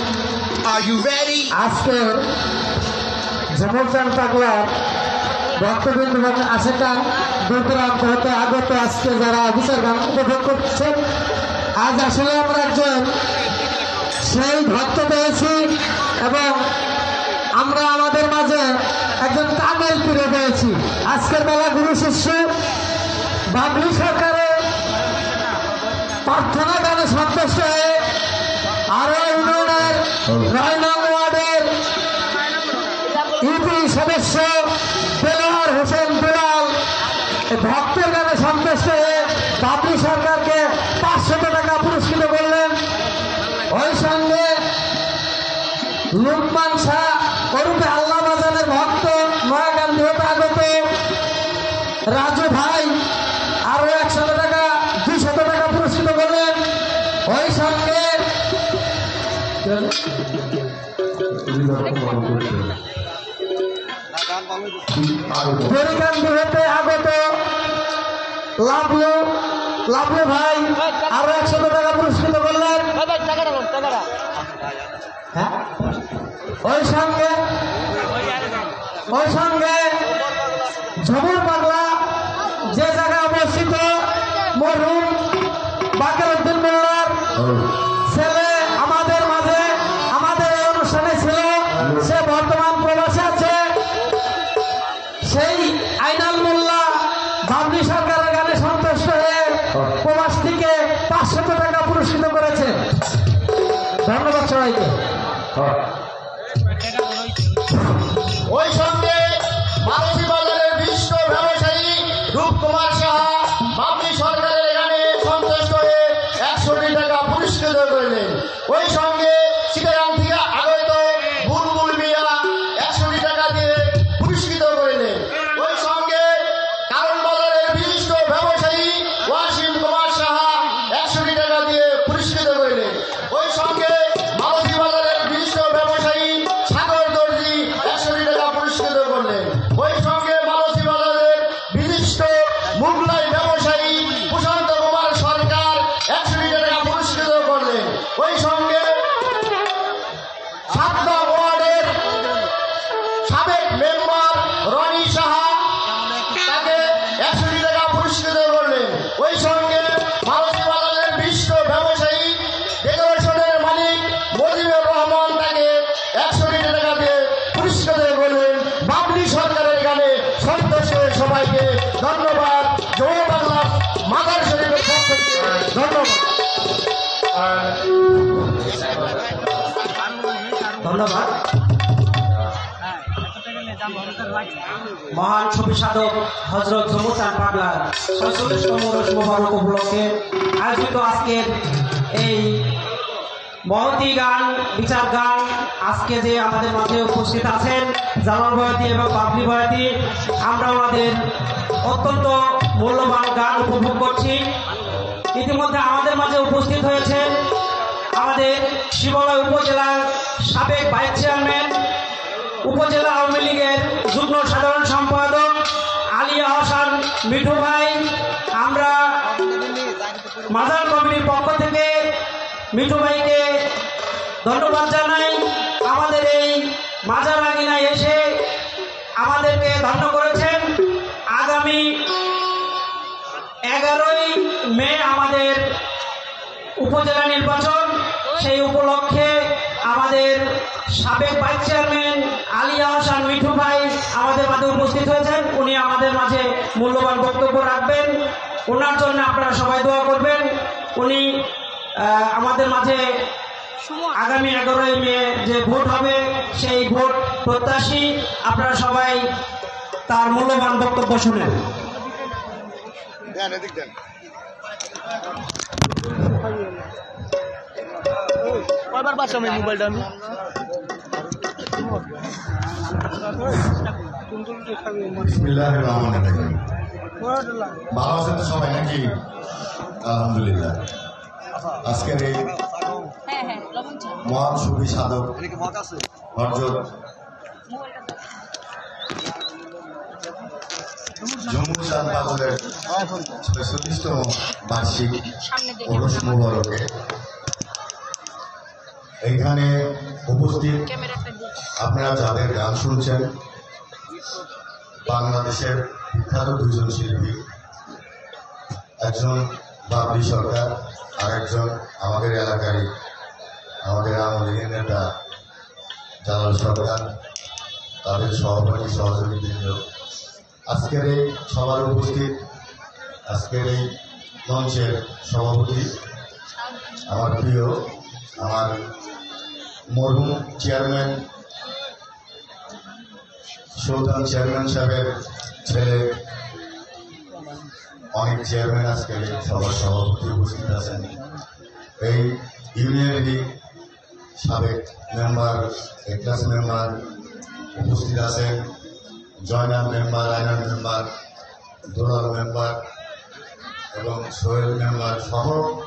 আজকের জমরচান পাগলার ভক্তবৃন্দ আছে তা দূর দূরান্ত হতে আগত আজকে যারা বিচার গান উপভোগ করছেন, আজ আসলে আমরা একজন সেই ভক্ত পেয়েছি এবং আমরা আমাদের মাঝে একজন কামেল ফিরে পেয়েছি। আজকের বেলা গুরু শিষ্য বাবলু সরকারের প্রার্থনা গানে সন্তুষ্ট হয়ে আরো ইউনিয়নের নয় নং ওয়ার্ডের ইউপি সদস্য বেলার হোসেন বেলাল ভক্তের গানে সন্তুষ্ট হয়ে বাবলু সরকারকে পাঁচশত টাকা পুরস্কৃত করলেন। ওই সঙ্গে লুকমান শাহ ওরূপে আল্লাহ বাজানের ভক্ত নয়াগান্ধী হতে আগত রাজু ভাই আরো একশত টাকা দুইশত টাকা পুরস্কৃত করলেন। ওই সঙ্গে গরিকান্দি হতে আগত লাভলু লাভলু ভাই আরো একশত টাকা পুরস্কৃত করলেন। হ্যাঁ ওই সঙ্গে ওই সঙ্গে ঝুমুর পাগলা যে জায়গায় অবস্থিত মরহুম বাকের উদ্দিন মোল্লার ছেলে আমাদের মাঝে আমাদের এই অনুষ্ঠানে ছিল, সে বর্তমান প্রবাসে আছে। সেই আইনাল মোল্লা বাবলি সরকারের গানে সন্তুষ্ট হয়ে প্রবাস থেকে পাঁচশত টাকা পুরস্কৃত করেছে। ধন্যবাদ সবাইকে। ওই সঙ্গে মালসী বাজারের বিশিষ্ট ব্যবসায়ী রূপকুমার সাহা বাবলি সরকারের গানে সন্তুষ্ট হয়ে একশোটি টাকা পুরস্কৃত করলেন। ওই সঙ্গে চিটাগাং থেকে আগত বুলবুল মিয়া একশোটি টাকা দিয়ে পুরস্কৃত করলেন। ওই সঙ্গে কারণ বাজারের বিশিষ্ট ব্যবসায়ী ওয়াসিম কুমার সাহা একশোটি টাকা দিয়ে পুরস্কৃত করলেন। ওই সঙ্গে মালসী বাজারের বিশিষ্ট ব্যবসায়ী সাগর দর্জি একশোটি টাকা পুরস্কৃত করলেন। ওই সঙ্গে মালসী বাজারের বিশিষ্ট মুগলাই ব্যবসায়ী প্রশান্ত কুমার সরকার একশোটি টাকা পুরস্কৃত করলেন। ওই সঙ্গে সাতটা ওয়ার্ডের সাবেক মেম্বার রনি সাহা তাকে একশোটি টাকা পুরস্কৃত করলেন। ওই সঙ্গে মালসী বাজারের বিশিষ্ট ব্যবসায়ী ডেকোরেশনের মালিক মজিবুর রহমান তাকে একশোটি টাকা দিয়ে পুরস্কৃত করলেন। বাবলি সরকারের গানে সন্তুষ্ট হয়ে সবাইকে ধন্যবাদ। জয় বাংলা মাদার শরীফের পক্ষ থেকে ধন্যবাদ। ধন্যবাদ। মহান ছবি সাধক হজরত জমুচান পাগলার ছয়চল্লিশতম রোজ মোবারক উপলক্ষে আয়োজিত আজকের এই মহতি গান বিচার গান, আজকে যে আমাদের মাঝে উপস্থিত আছেন জালাল বয়াতি এবং বাবলি বয়াতি, আমরা আমাদের অত্যন্ত মূল্যবান গান উপভোগ করছি। ইতিমধ্যে আমাদের মাঝে উপস্থিত হয়েছেন আমাদের শিবালয় উপজেলার সাবেক ভাইস চেয়ারম্যান, উপজেলা আওয়ামী লীগের যুগ্ম সাধারণ সম্পাদক আলিয়া হাসান মিঠু ভাই। আমরা মাজার কমিটির পক্ষ থেকে মিঠু ভাইকে ধন্যবাদ জানাই। আমাদের এই মাজার আঙিনায় এসে আমাদেরকে ধন্য করেছেন। আগামী এগারোই মে আমাদের উপজেলা নির্বাচন, সেই উপলক্ষে আমাদের সাবেক ভাইস চেয়ারম্যান আলিয়া হাসান মিঠু ভাই আমাদের মাঝে উপস্থিত হয়েছেন। উনি আমাদের মাঝে মূল্যবান বক্তব্য রাখবেন। ওনার জন্য আপনারা সবাই দোয়া করবেন। উনি আমাদের মাঝে আগামী এগারোই মে যে ভোট হবে সেই ভোট প্রত্যাশী। আপনারা সবাই তার মূল্যবান বক্তব্য শুনেন। কয়বার পাচ্ছ আমি মোবাইলটা আমি বিসমিল্লাহির রহমানির রহিম। ভালো আছেন তো সবাই নাকি? আলহামদুলিল্লাহ। আজকের এই মহান সুফি সাধক হযরত জমুচান পাগলের ছয়চল্লিশতম বার্ষিক ওরস মুবারকে এইখানে উপস্থিত আপনারা যাদের গান শুনছেন বাংলাদেশের বিখ্যাত দুজন শিল্পী, একজন বাবলি সরকার আর একজন আমাদের এলাকারই আমাদের আমলের নেতা জালাল সরকার, তাদের সহপাঠী সহযোগীবৃন্দ, আজকের এই সবার উপস্থিত আজকের এই মঞ্চের সভাপতি আমার প্রিয় আমার মরহুম চেয়ারম্যান সুলতান চেয়ারম্যান সাহেবের ছেলে, অনেক চেয়ারম্যান আজকে সবার সভাপতি উপস্থিত আছেন, এই ইউনিয়নেরই সাবেক মেম্বার, এ ক্লাস মেম্বার উপস্থিত আছেন, Joynal member, Aynal member, Dulal member এবং সোহেল মেম্বার সহ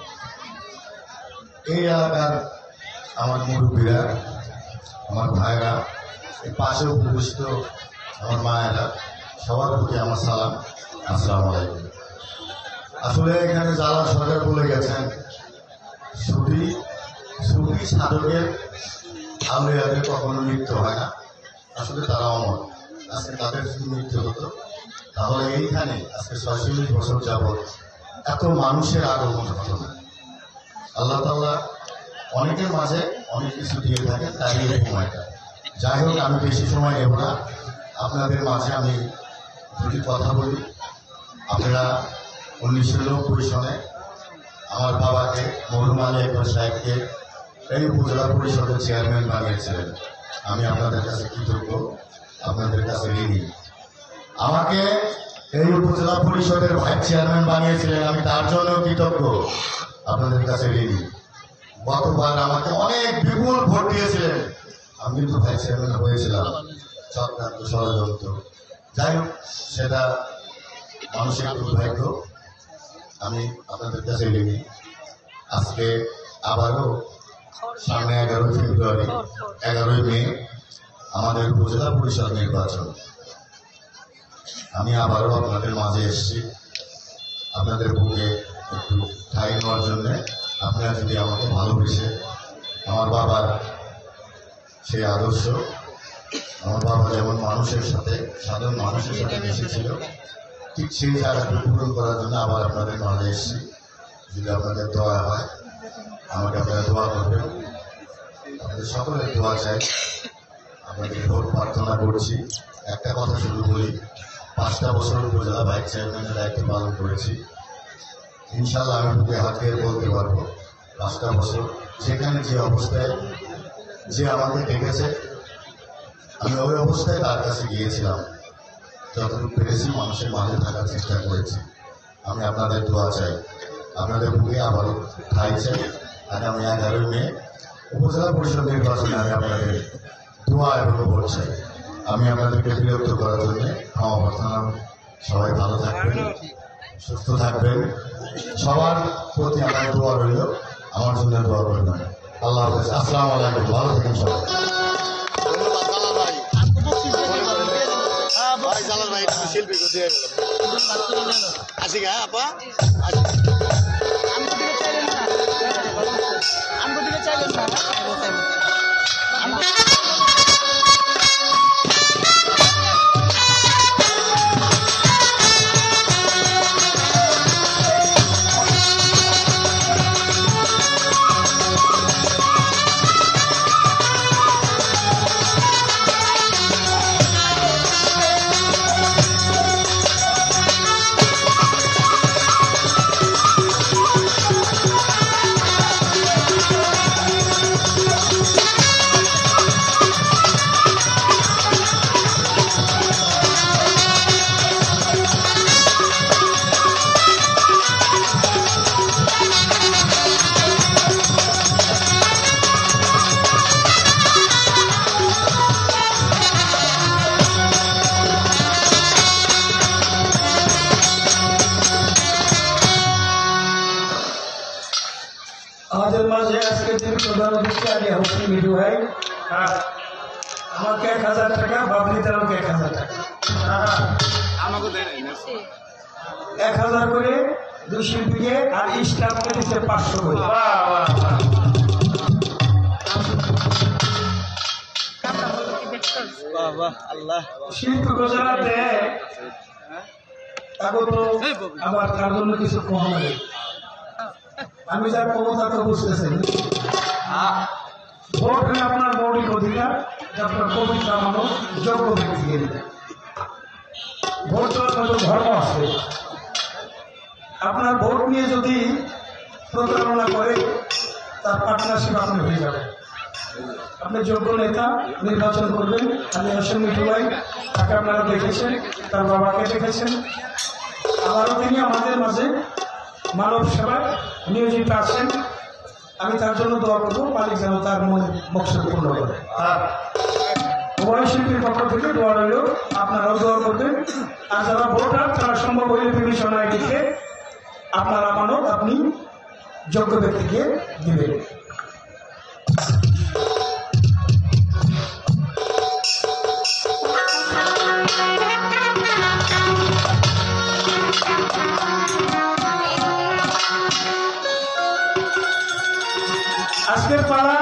এই এলাকার আমার মুরব্বীরা, আমার ভাইরা, এই পাশে উপস্থিত আমার মায়েরা, সবার প্রতি আমার সালাম, আসসালামু আলাইকুম। আসলে এখানে যারা সরকার বলে গেছেন ছুটি ছুটি সাধকের আউলিয়াদের কখনো মৃত্যু হয় না, আসলে তারা অমর। আজকে তাদের যদি মৃত্যু হতো তাহলে এইখানে আজকে ছয়চল্লিশ বছর যাবৎ এত মানুষের আগমন হতো না। আল্লাহ তাআলা অনেকের মাঝে অনেক কিছু দিয়ে থাকেন, তাই এই সময়টা। যাই হোক, আমি বেশি সময় নেব না, আপনাদের মাঝে আমি দুটি কথা বলি। আপনারা উনিশশো নব্বই সনে আমার বাবাকে মরহুম আলী আকবর সাহেবকে এই উপজেলা পরিষদের চেয়ারম্যান বানিয়েছিলেন। আমি আপনাদের কাছে কৃতজ্ঞ, আপনাদের কাছে ঋণী। আমাকে এই উপজেলা পরিষদের ভাইস চেয়ারম্যান বানিয়েছিলেন, আমি তার জন্য কৃতজ্ঞ, আপনাদের কাছে ঋণী। গতবার আমাকে অনেক বিপুল ভোট দিয়েছিলেন, আমি কিন্তু ভাইস চেয়ারম্যান হয়েছিলাম, চক্রান্ত ষড়যন্ত্র। যাই হোক, সেটা মানুষের দুর্ভাগ্য, আমি আপনাদের কাছে ঋণী। আজকে আবারও সামনে এগারোই ফেব্রুয়ারি এগারোই মে আমাদের উপজেলা পরিষদ নির্বাচন। আমি আবারও আপনাদের মাঝে এসেছি আপনাদের বুকে একটু ঠাঁই নেওয়ার জন্য। আপনারা যদি আমাকে ভালোবেসে, আমার বাবার সেই আদর্শ, আমার বাবা যেমন মানুষের সাথে সাধারণ মানুষের সাথে মিশেছিল, ঠিক সেই জায়গাটা পূরণ করার জন্য আবার আপনাদের মাঝে এসেছি। যদি আপনাদের দোয়া হয়, আমাকে আপনারা দোয়া করবেন, আপনাদের সকলের দোয়া চাই, আপনাদের ভোট প্রার্থনা করছি। একটা কথা শুধু বলি, পাঁচটা বছর উপজেলা ভাইস চেয়ারম্যানের দায়িত্ব পালন করেছি। ইনশাল্লাহ আমি বুকে হাত দিয়ে বলতে পারবো, পাঁচটা বছর যেখানে যে অবস্থায় যে আমাকে ডেকেছে, আমি ওই অবস্থায় তার কাছে গিয়েছিলাম, যতটুকু পেরেছি মানুষের মাঝে থাকার চেষ্টা করেছি। আমি আপনাদের দোয়া চাই, আপনাদের বুকে আবারও ঠাঁই চাই। আগামী এগারোই মে উপজেলা পরিষদ নির্বাচনে আমি আপনাদের দোয়া এবং ভোট চাই। আমি আপনাদেরকে বিরক্ত করার জন্য ক্ষমা প্রার্থনা। সবাই ভালো থাকবেন, সুস্থ থাকবেন, সবার প্রতি আমার দোয়া রইল, আমার জন্য দোয়া করবেন। আল্লাহ হাফেজ, আসসালামু আলাইকুম, ভালো থাকেন সবাই। শিল্পী আসি গা আপা আমাদের মাঝে আজকে যিনি প্রধান অতিথি আলী হোসেন মিরু ভাই, আমাকে এক হাজার টাকা, বাবলি তালুকে এক হাজার টাকা, এক হাজার করে দুই শিল্পীকে, আর স্টাফকে দিচ্ছে পাঁচশো করে। বাহ বাহ আল্লাহ শিল্পী গোজারা দেয় তাকে তো আবার তার জন্য কিছু কম নেই। আমি যার ক্ষমতা তো বুঝতেছেন, ভোট হলে আপনার মৌলিক অধিকার, যে আপনার কবিতা মানুষ যোগ্য ব্যক্তিকে দিতে। ভোট দেওয়ার মতো ধর্ম আছে। আপনার ভোট নিয়ে যদি প্রতারণা করে তার পার্টনারশিপ আপনি হয়ে যাবে। আপনি যোগ্য নেতা নির্বাচন করবেন। আমি অসীম মিঠুভাই, তাকে আপনারা দেখেছেন, তার বাবাকে দেখেছেন। আবারও তিনি আমাদের মাঝে মানব সেবায় নিয়োজিত আছেন। আমি তার জন্য দোয়া করবো, মালিক যেন তার মনে মকসদ পূর্ণ করে। আর উভয় শিল্পীর পক্ষ থেকে দোয়া রইল, আপনারাও দোয়া করবেন। আর যারা ভোটার তারা সম্ভব হলে বিবেচনায় লিখে আপনার আমানত আপনি যোগ্য ব্যক্তিকে দিবেন। আজকের পালা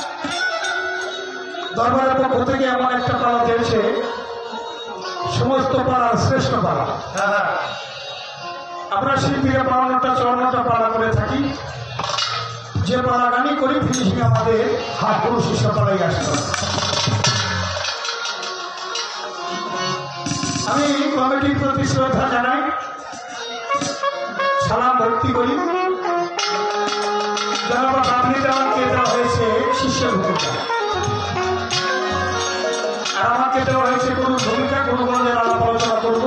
দরবারের পক্ষ থেকে এমন একটা পালা দিয়েছে, সমস্ত পাড়ার শ্রেষ্ঠ পালা। আমরা শিল্পীরা বাউন্নটা চুয়ান্নটা পালা করে থাকি। যে পালা গানই করি ফিনিশিং আমাদের হাত পুরুষ শিষ্য পালাই আসতে। আমি কমিটির প্রতি শ্রদ্ধা জানাই, সালাম ভক্তি করি। যারা বাবলি দেওয়ানকে দেওয়া হয়েছে শিষ্যের ভূমিকা, আর আমাকে দেওয়া হয়েছে কোনো ভূমিকা, কোনো গঞ্জের আলাপ আলোচনা করবো।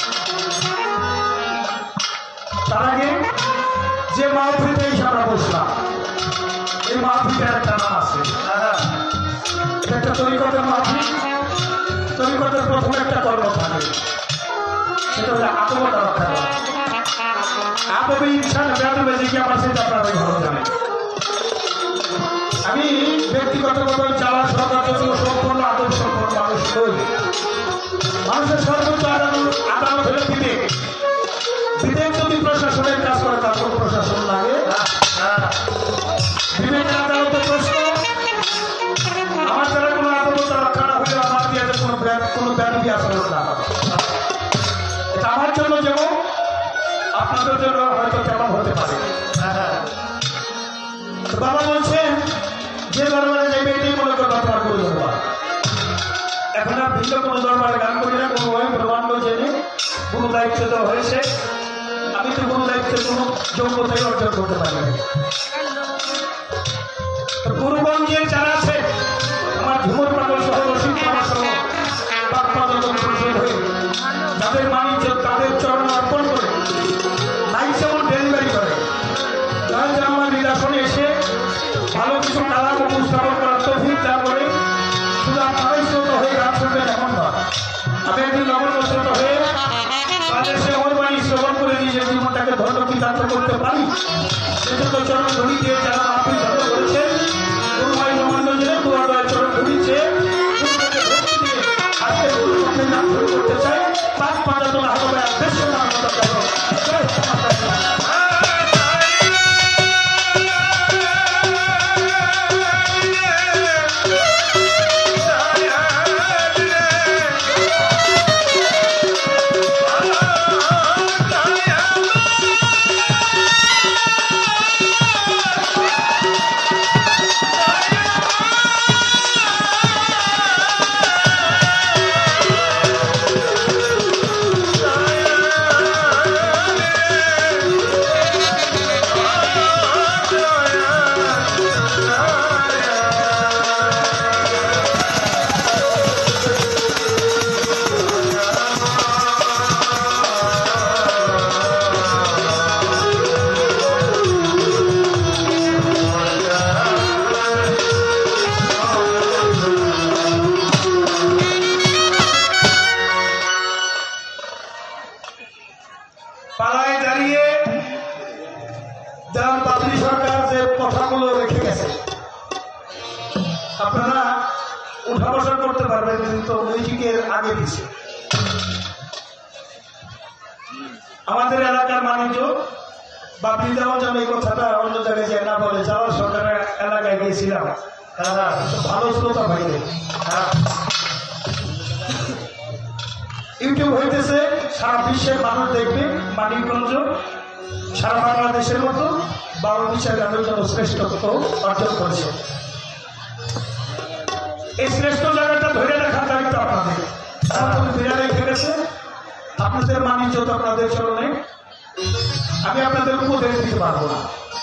তার আগে যে মাহফিলটা আমরা বসলাম, এই মাহফিলটার একটা নাম আছে। এটা একটা তরিকতের মাহফিল। তরিকতের প্রথমে একটা কর্ম থাকে, সেটা হচ্ছে আত্মকতা রক্ষা করা। আদবে ইনসান বেদবে যে আমার সেটা আপনারা ভালো জানেন। আমি ব্যক্তিগতভাবে যাওয়া সরকার সম্পূর্ণ আদব সম্পন্ন মানুষ নই। মানুষের সর্বোচ্চ আদালত হলে বিবেক। বিবেক যদি প্রশাসনের কাজ করে তারপর প্রশাসন লাগে। বিবেকের আদালতের প্রশ্ন, আমার দ্বারা কোনো আদালত রক্ষা না হলে আমার দিয়ে কোনো কোনো ব্যাধি আচরণ না হবে। এটা আমার জন্য যেমন আপনাদের জন্য হয়তো তেমন হতে পারে। বাবা বলছেন যে দরবারে যাইবে এটাই মনে করে দরবার করে দরবার। এখন আর ভিন্ন কোনো দরবারে গান করি না, কোনো ওই প্রমাণ্ড জেনে কোনো দায়িত্ব দেওয়া হয়েছে। আমি তো কোনো দায়িত্বের কোনো যোগ্যতাই অর্জন করতে পারি না। গুরুগঞ্জের যারা আছে, আমার ঘুমর পাগল সহ রসিদ আমার সহ বাপ্পা যখন পরিষদ হয়ে তাদের বাণিজ্য তাদের চরণ অর্পণ করে নাই যেমন ডেলিভারি করে, তারা যেন আমার নির্বাচনে এসে ভালো কিছু কালাম উপস্থাপন করার তৌফিক দান করে। শুধু আপনারাই শ্রোত হয়ে গান শুনবেন এমন নয়, আমি একদিন নগণ্য শ্রোত হয়ে তাদের সে আমার বাণী শ্রবণ করে নিজের জীবনটাকে ধর্ম বিধান্ত করতে পারি। সেজন্য চরণ ধরি দিয়ে যারা আপনি ধর্ম করেছেন, গুরুমাই নগণ্য জেনে গুরুদয়ের চরণ ধরি চেয়ে গুরুকে ভক্তি দিয়ে আজকে গুরুপক্ষের নাম শুরু করতে চাই। পাঁচ পাঁচা তোলা হবে দেশ নাম পাড়ায় দাঁড়িয়ে যার বাবলি সরকার যে কথাগুলো রেখে গেছে আপনারা উঠা বসা করতে পারবেন, কিন্তু মিউজিকের আগে পিছে আমাদের এলাকার মানুষ বাবলি দেওয়া যেন এই কথাটা অন্য জায়গায় যে না বলে। যাওয়া সরকারের এলাকায় গিয়েছিলাম, তারা ভালো শ্রোতা ভাইদের ইউটিউব হইতেছে, সারা বিশ্বের মানুষ দেখবে মানিকগঞ্জ সারা বাংলাদেশের মতো বারো বিচার গানের জন্য শ্রেষ্ঠত্ব অর্জন করেছে। এই শ্রেষ্ঠ জায়গাটা ধরে রাখার দায়িত্ব আপনাদের। আপনাদের বিড়া রেখে গেছে, আপনাদের মানিজ্য আপনাদের চরণে। আমি আপনাদের উপদেশ দিতে পারবো না,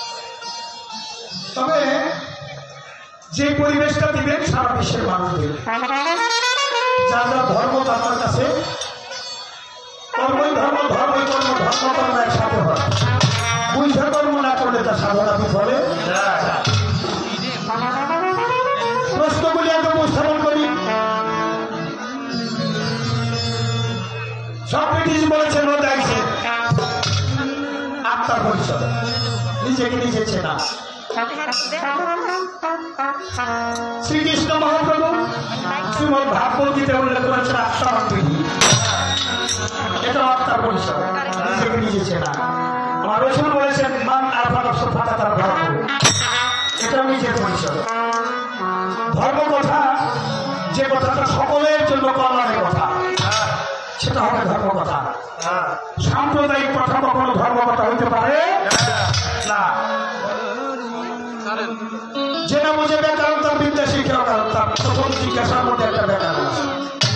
তবে যে পরিবেশটা দিবেন সারা বিশ্বের মানুষ দেবে। যা যা ধর্ম আপনার কাছে, কর্মই ধর্ম, ধর্মই কর্ম, ধর্ম কর্ম একসাথে হয়। বুঝা কর্ম না করলে তার সাধনা বিফলে। প্রশ্নগুলি আগে উপস্থাপন করি। সক্রেটিস বলেছেন ও দাইছে আত্মার পরিচয়, নিজেকে নিজে চেনা। শ্রীকৃষ্ণ মহাপ্রভু শ্রীমদ ভাগবতীতে উল্লেখ করেছেন আত্মারম্পিনী, এটা আত্মার পরিচয়, নিজেকে নিজে চেনা। আমার রসুল বলেছেন মান আরফা ফাটা তার ভাব, এটা নিজের পরিচয়। ধর্ম কথা যে কথাটা সকলের জন্য কল্যাণের কথা, সেটা হবে ধর্ম কথা। সাম্প্রদায়িক কথা কখনো ধর্ম কথা হইতে পারে না। যেটা বুঝে বেকার তার বিদ্যা শিক্ষাও কারণ তার প্রথম জিজ্ঞাসার মধ্যে একটা বেকার আছে।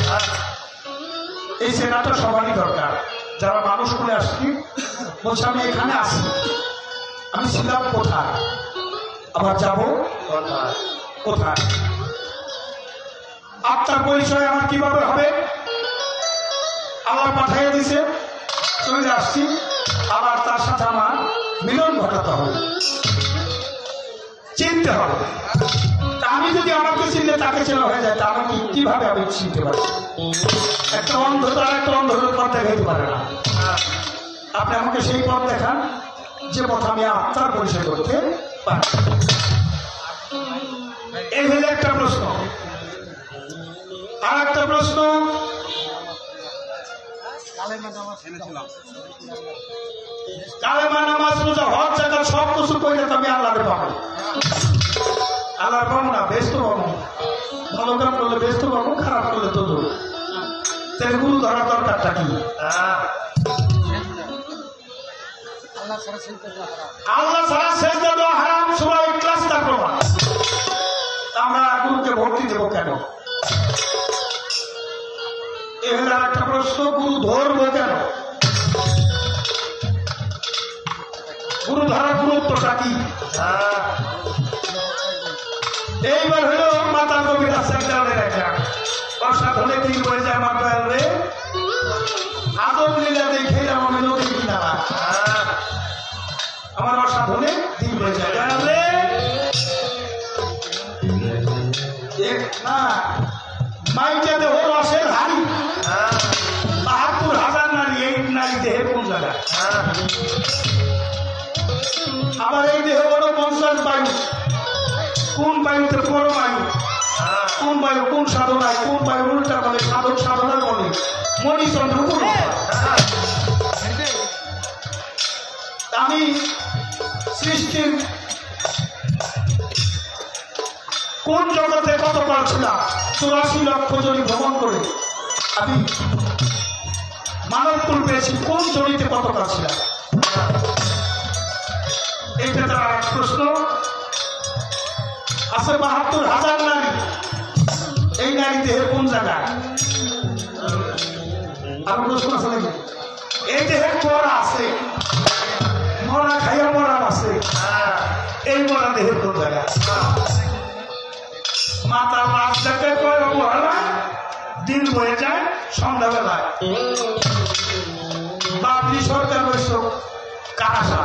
এই সেনাটা সবারই দরকার। যারা মানুষ করে আসছি বলছে আমি এখানে আসি, আমি ছিলাম কোথায়, আবার যাব কোথায়, আত্মার পরিচয় আমার কিভাবে হবে। আল্লাহ পাঠিয়ে দিছে, চলে আসছি, আবার তার সাথে আমার মিলন ঘটাতে হবে, চিনতে হবে। আমি যদি আমাকে চিনলে তাকে চেনা হয়ে যায়, তাহলে কি কিভাবে আমি চিনতে পারি? একটা অন্ধ তার একটা অন্ধের পথ দেখাইতে পারে না। আপনি আমাকে সেই পথ দেখান যে পথ আমি আত্মার পরিচয় করতে পারি। এই হলো একটা প্রশ্ন। আর একটা প্রশ্ন, কালেমা নামাজ রোজা হজ জাকাত সব কিছু কইলে তো আমি আল্লাহরে পাবো। আল্লাহর পাবো না, ব্যস্ত পাবো। ভালো কাম করলে ব্যস্ত পাবো, খারাপ করলে তো দূর। তাহলে গুরু ধরার দরকারটা কি? আল্লাহ ছাড়া সেজদা দেওয়া হারাম, সবাই ক্লাস তা করবা। আমরা গুরুকে ভক্তি দেবো কেন? এর একটা প্রশ্ন, গুরু ধরবো কেন? গুরু ধরার গুরুত্বটা কি? এইবার হলো মাতা নবীর বর্ষা ধরে তিন বয়ে যায় মাতার রে আদম লীলা দেখে আমি নদী কিনারা আমার বর্ষা ধরে তিন বয়ে যায় রে না মাইটাতে ওর রসের হাড়ি বাহাত্তর হাজার নারী, এই নারী দেহে কোন জায়গায়? আবার এই দেহ বড় পঞ্চাশ বায়ু, কোন বায়ুতে বড় বায়ু, কোন বায়ু কোন সাধনায়, কোন বায়ু উল্টা বলে সাধন সাধনা বলে মণিচন্দ্র। আমি সৃষ্টির কোন জগতে কত পারছিলাম, চৌরাশি লক্ষ জনি ভ্রমণ করে আমি মানব কুল পেয়েছি, কোন জনিতে কত পারছিলাম? এইটা তার এক প্রশ্ন। আছে বাহাত্তর হাজার নারী, এই নারী দেহের কোন জায়গায়? আর প্রশ্ন আছে নাকি? এই দেহের মরা আছে, মরা খাইয়া মরা আছে, এই মরা দেহের কোন জায়গায়? মাতা মাছ দেখে কয় মরা দিন বয়ে যায় সন্ধ্যাবেলায়। বাপরি সরকার বৈশ্য কারাসা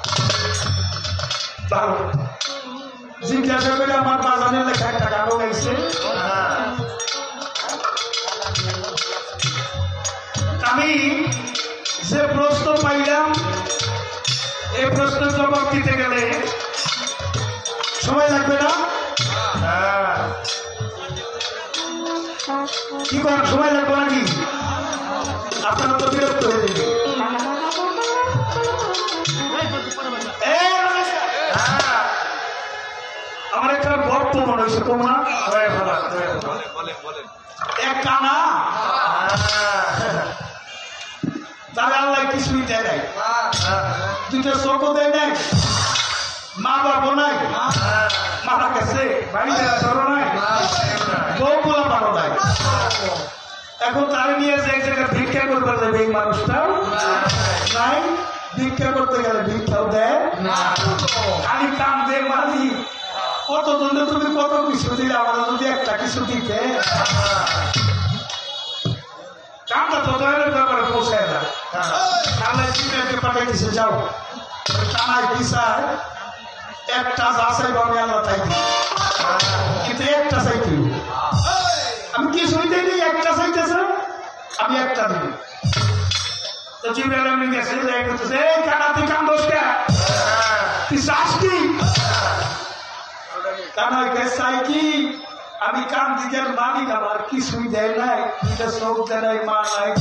ভালো জিজ্ঞাসা করে আমার বাজানের লেখা একটা গানও গাইছে। আমি যে প্রশ্ন পাইলাম এই প্রশ্নের জবাব দিতে গেলে সময় লাগবে না? কি করার সময় লাগবে নাকি? আপনারা তো বিরক্ত হয়ে যাবে। আমার একটা গল্প মনে হয়েছে তোমরা এক কানা তাহলে আল্লাহ কিছুই দেয় নাই, দুইটা চোখও দেয় নাই, মা বাবা নাই, মারা গেছে, বাড়িতে চলো নাই, বউ গুলা ভালো নাই। এখন তারা নিয়ে যে এক জায়গায় ভিক্ষা করতে যাবে এই মানুষটাও নাই, ভিক্ষা করতে গেলে ভিক্ষাও দেয় খালি কাম দেয় মালি। কত জন্য তুমি কত কিছু দিলে, আমরা যদি একটা কিছু দিতে কামটা তো দয়ের ব্যাপারে পৌঁছায় না। আল্লাহ সিনেটে পাঠিয়ে দিছে, যাও কানায় পিসায় একটা যা চাইব আমি আল্লাহ তাই দিই, কিন্তু একটা চাইতে আমি কিছুই দিই, একটা চাইতেছে আমি একটা দিই। তো জিব্রাইল আমিন গেছে, এই কানা তুই কান্দোস কে, তুই চাস কি? কানা চাই কি আমি কান দিকের মালিক, আমার কিছুই দেয় নাই, দুইটা চোখ দেয় নাই, মা নাই,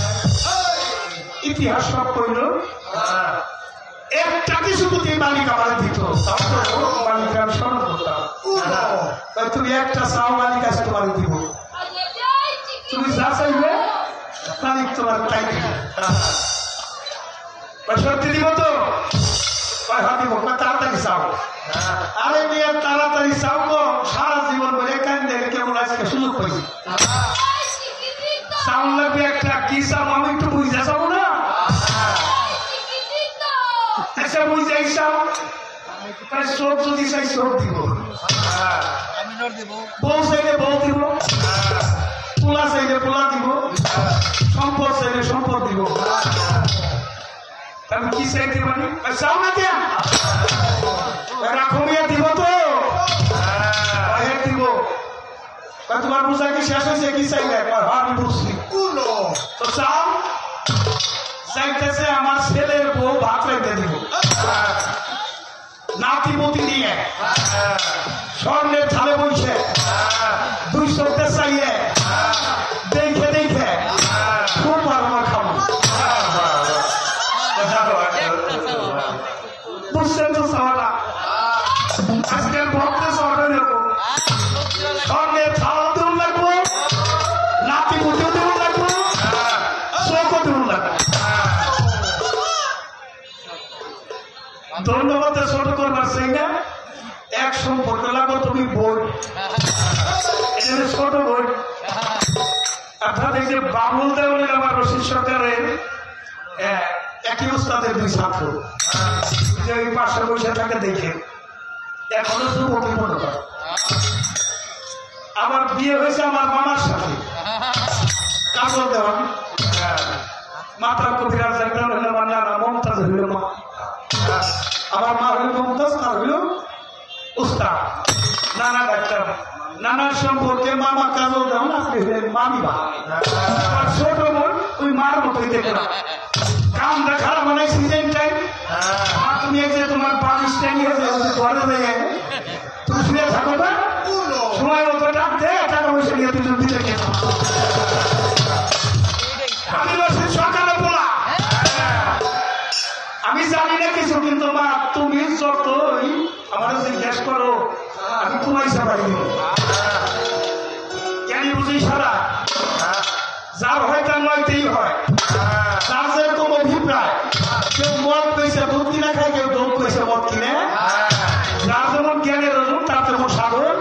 ইতিহাস সব কইল একটা কিছু যদি মালিক আমার দিত মালিক আমি স্মরণ করতাম। তুমি একটা চাও মালিক আজ তোমার দিব, তুমি যা চাইবে মালিক তোমার তাই দিব। সত্যি দিব তো দিব, তাড়াতাড়ি চাও। আরে মেয়ে তাড়াতাড়ি চাও তো, সারা জীবন বলে কান্দে কেমন আজকে সুযোগ পাইছি। চাউল লাগবে একটা, কি চাও আমি একটু বুঝে যাবো না, আচ্ছা বুঝাই চাও, চোখ যদি চাই চোখ দিব, বউ চাইলে বউ দিব, পোলা চাইলে পোলা দিব, সম্পদ চাইলে সম্পদ দিব। আমি কি চাইতে পারি? চাও না কেন রাখমিয়া দিব তো দিব। তোমার বুঝা কি শেষ হয়েছে? কি চাইলে আমি বুঝছি তো চাও। চাইতেছে আমার ছেলের বউ ভাত রেখে দিব, নাতিপতি নিয়ে স্বর্ণের থালে বইছে, দুই চোখে চাইয়ে দেখে দেখে খুব ভালো আমার খাবো। বুঝছেন তো চাওয়াটা? আজকের ভক্তের চাওয়াটা এরকম, স্বর্ণের থালা দেউন লাগবো, নাতিপতিও দেউন লাগবো, চোখও দেউন লাগবো। ধন্যবাদ ছোট করবার চাই না, এক সম্পর্ক লাগো তুমি বোন, এটা ছোট বোন। অর্থাৎ এই যে বাবুল দেওয়াল আমার রশিদ সরকারের একই উস্তাদের দুই ছাত্র, যে ওই পাশে বসে থাকে দেখে এখনো যুবতী মনে করে। আমার বিয়ে হয়েছে আমার মামার সাথে, কাজল দেওয়ান, মাতা কবিরাজ একজন হইল আমার নানা, মমতাজ হইল মা, আমার মা হইল মমতাজ, তার হইল উস্তাদ, নানা ডাক্তার। নানার সম্পর্কে মামা কাজল দেওয়ান, আপনি হইলেন মামি বা ছোট বোন, ওই মার মতোই দেখলাম। কামটা খারাপ মানে সিজন টাইম, তুমি এক যে তোমার বালিশ টাইম ঘরে দেয়, তুমি শুয়ে থাকো না, সময় মতো ডাক দে, টাকা পয়সা নিয়ে তুমি দিতে গেছ। আমি বলছি সকালে বলা, আমি জানি না কিছু, কিন্তু মা তুমি যতই আমার জিজ্ঞেস করো আমি তোমায় সাবাই দিব। কেন বুঝি সারা যার হয় তার নয়তেই হয়, তার যেরকম অভিপ্রায়, কেউ মদ পেয়েছে দুধ কিনে খায়, কেউ দুধ পেয়েছে মদ কিনে, যার যেমন জ্ঞানের ওজন তার তেমন সাধন।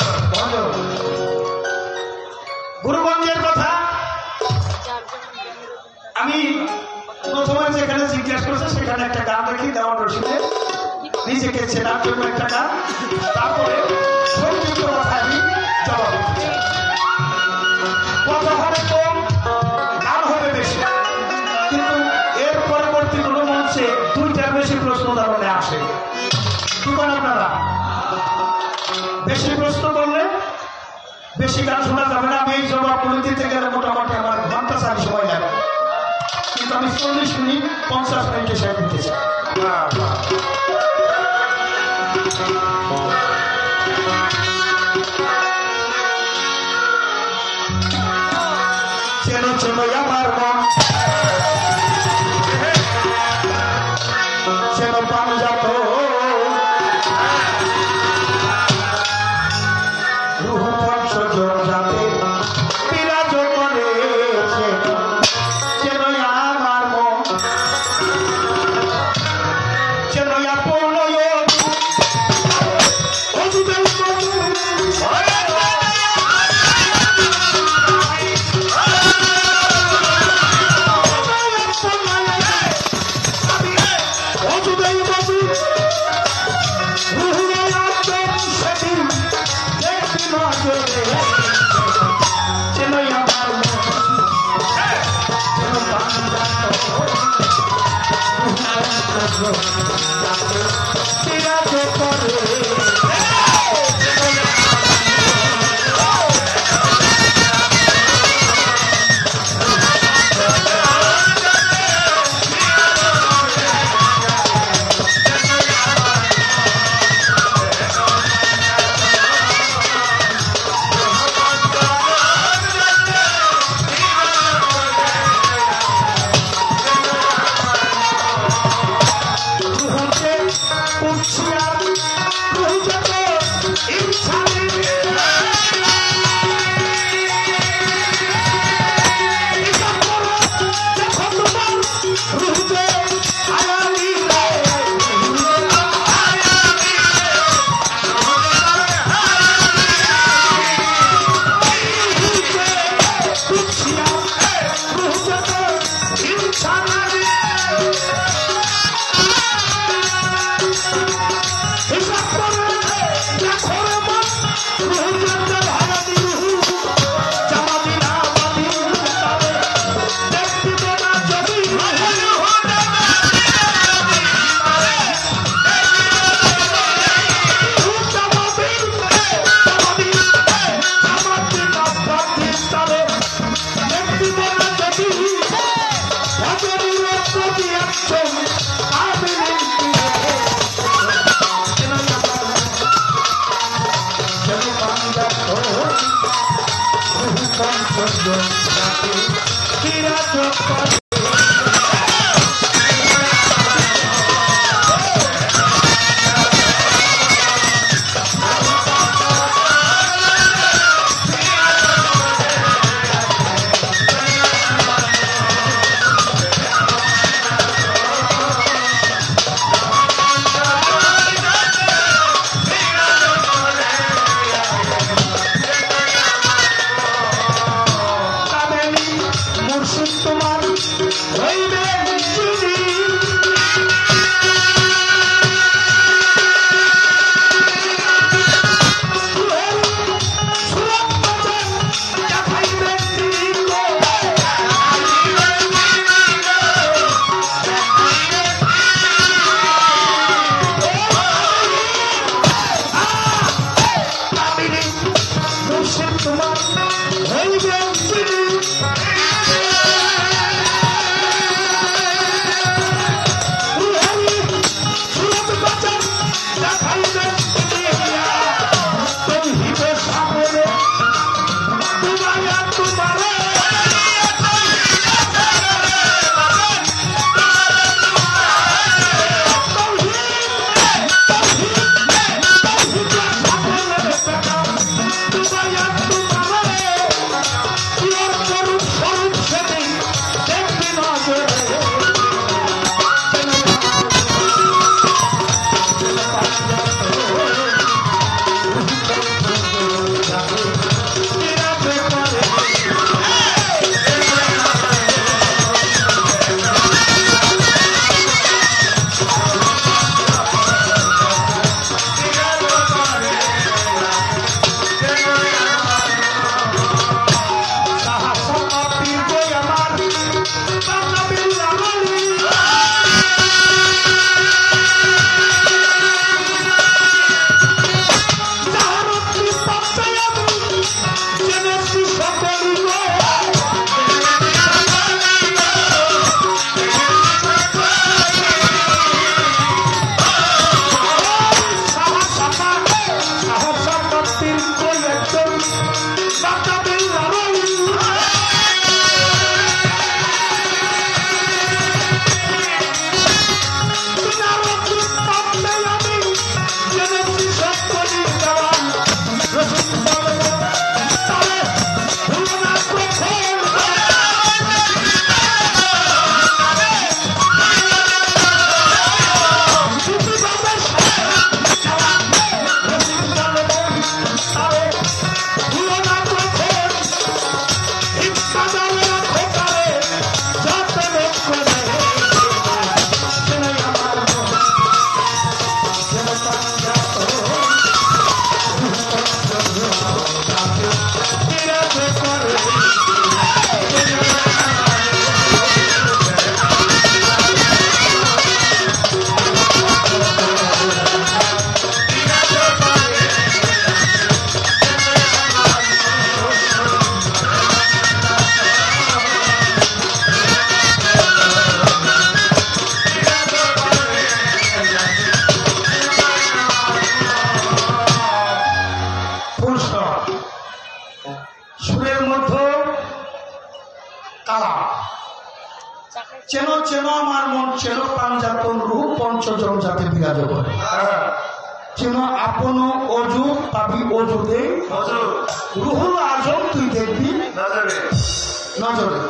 গুরুগঞ্জের কথা আমি প্রথমে যেখানে জিজ্ঞাসা করছি সেখানে একটা গান রাখি, দেওয়ান রশিদে নিজেকে চেনার জন্য একটা গান, তারপরে সংযুক্ত কথা আমি জবাব দিচ্ছি। কথা হবে কম, গান হবে বেশি, কিন্তু এর পরবর্তী কোনো মঞ্চে দুইটার বেশি প্রশ্ন ধারণে আসে। কি করেন আপনারা? বেশি প্রশ্ন করলে বেশি গান শোনা যাবে না। আমি এই জবাবগুলো দিতে গেলে মোটামুটি আমার ঘন্টা চারি সময় লাগে, কিন্তু আমি চল্লিশ মিনিট পঞ্চাশ মিনিটে শেষ দিতে চাই। চেনো চেনো আমার মন, চেনো পাঞ্জাব তোমার পঞ্চাতন রূপ পঞ্চজন যাতে বিরাজ করে চিন আপন অজু পাবি অজুতে রুহুল আজম তুই দেখবি নজরে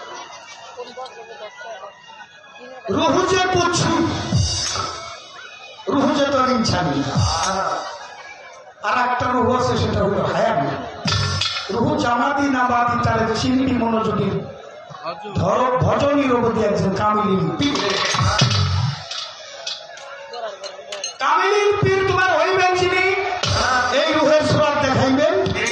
রুহু যে পুচ্ছু রুহু যে তোর ইনসানি আর একটা রুহু আছে সেটা হলো হায়ামি রুহু জামাতি না বাদি তার চিনবি মনোযোগী ধর ভজনীর অবধি একজন কামিলিন পীর কামিলিন পীর তোমার হইবেন চিনি এই রুহের সুরাত দেখাইবেন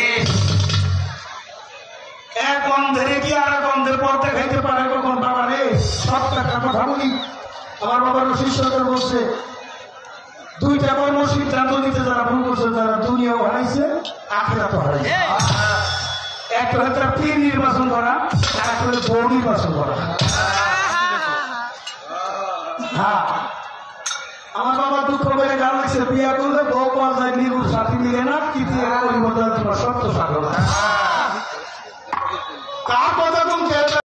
এক গন্ধের কি আর এক গন্ধের পর দেখাইতে পারে কখন বাবা রে সবটা কথা বলি আমার বাবার শিষ্যদের বলছে দুইটা কর্ম সিদ্ধান্ত নিতে যারা ভুল করছে যারা দুনিয়াও হারাইছে আখিরাতও হারাইছে একটা হচ্ছে পীর নির্বাচন করা আর একটা হচ্ছে বউ নির্বাচন করা হ্যাঁ আমার বাবা দুঃখ করে গান লাগছে বিয়া করলে বউ পাওয়া যায় নিরুর সাথী মিলে না কি দিয়ে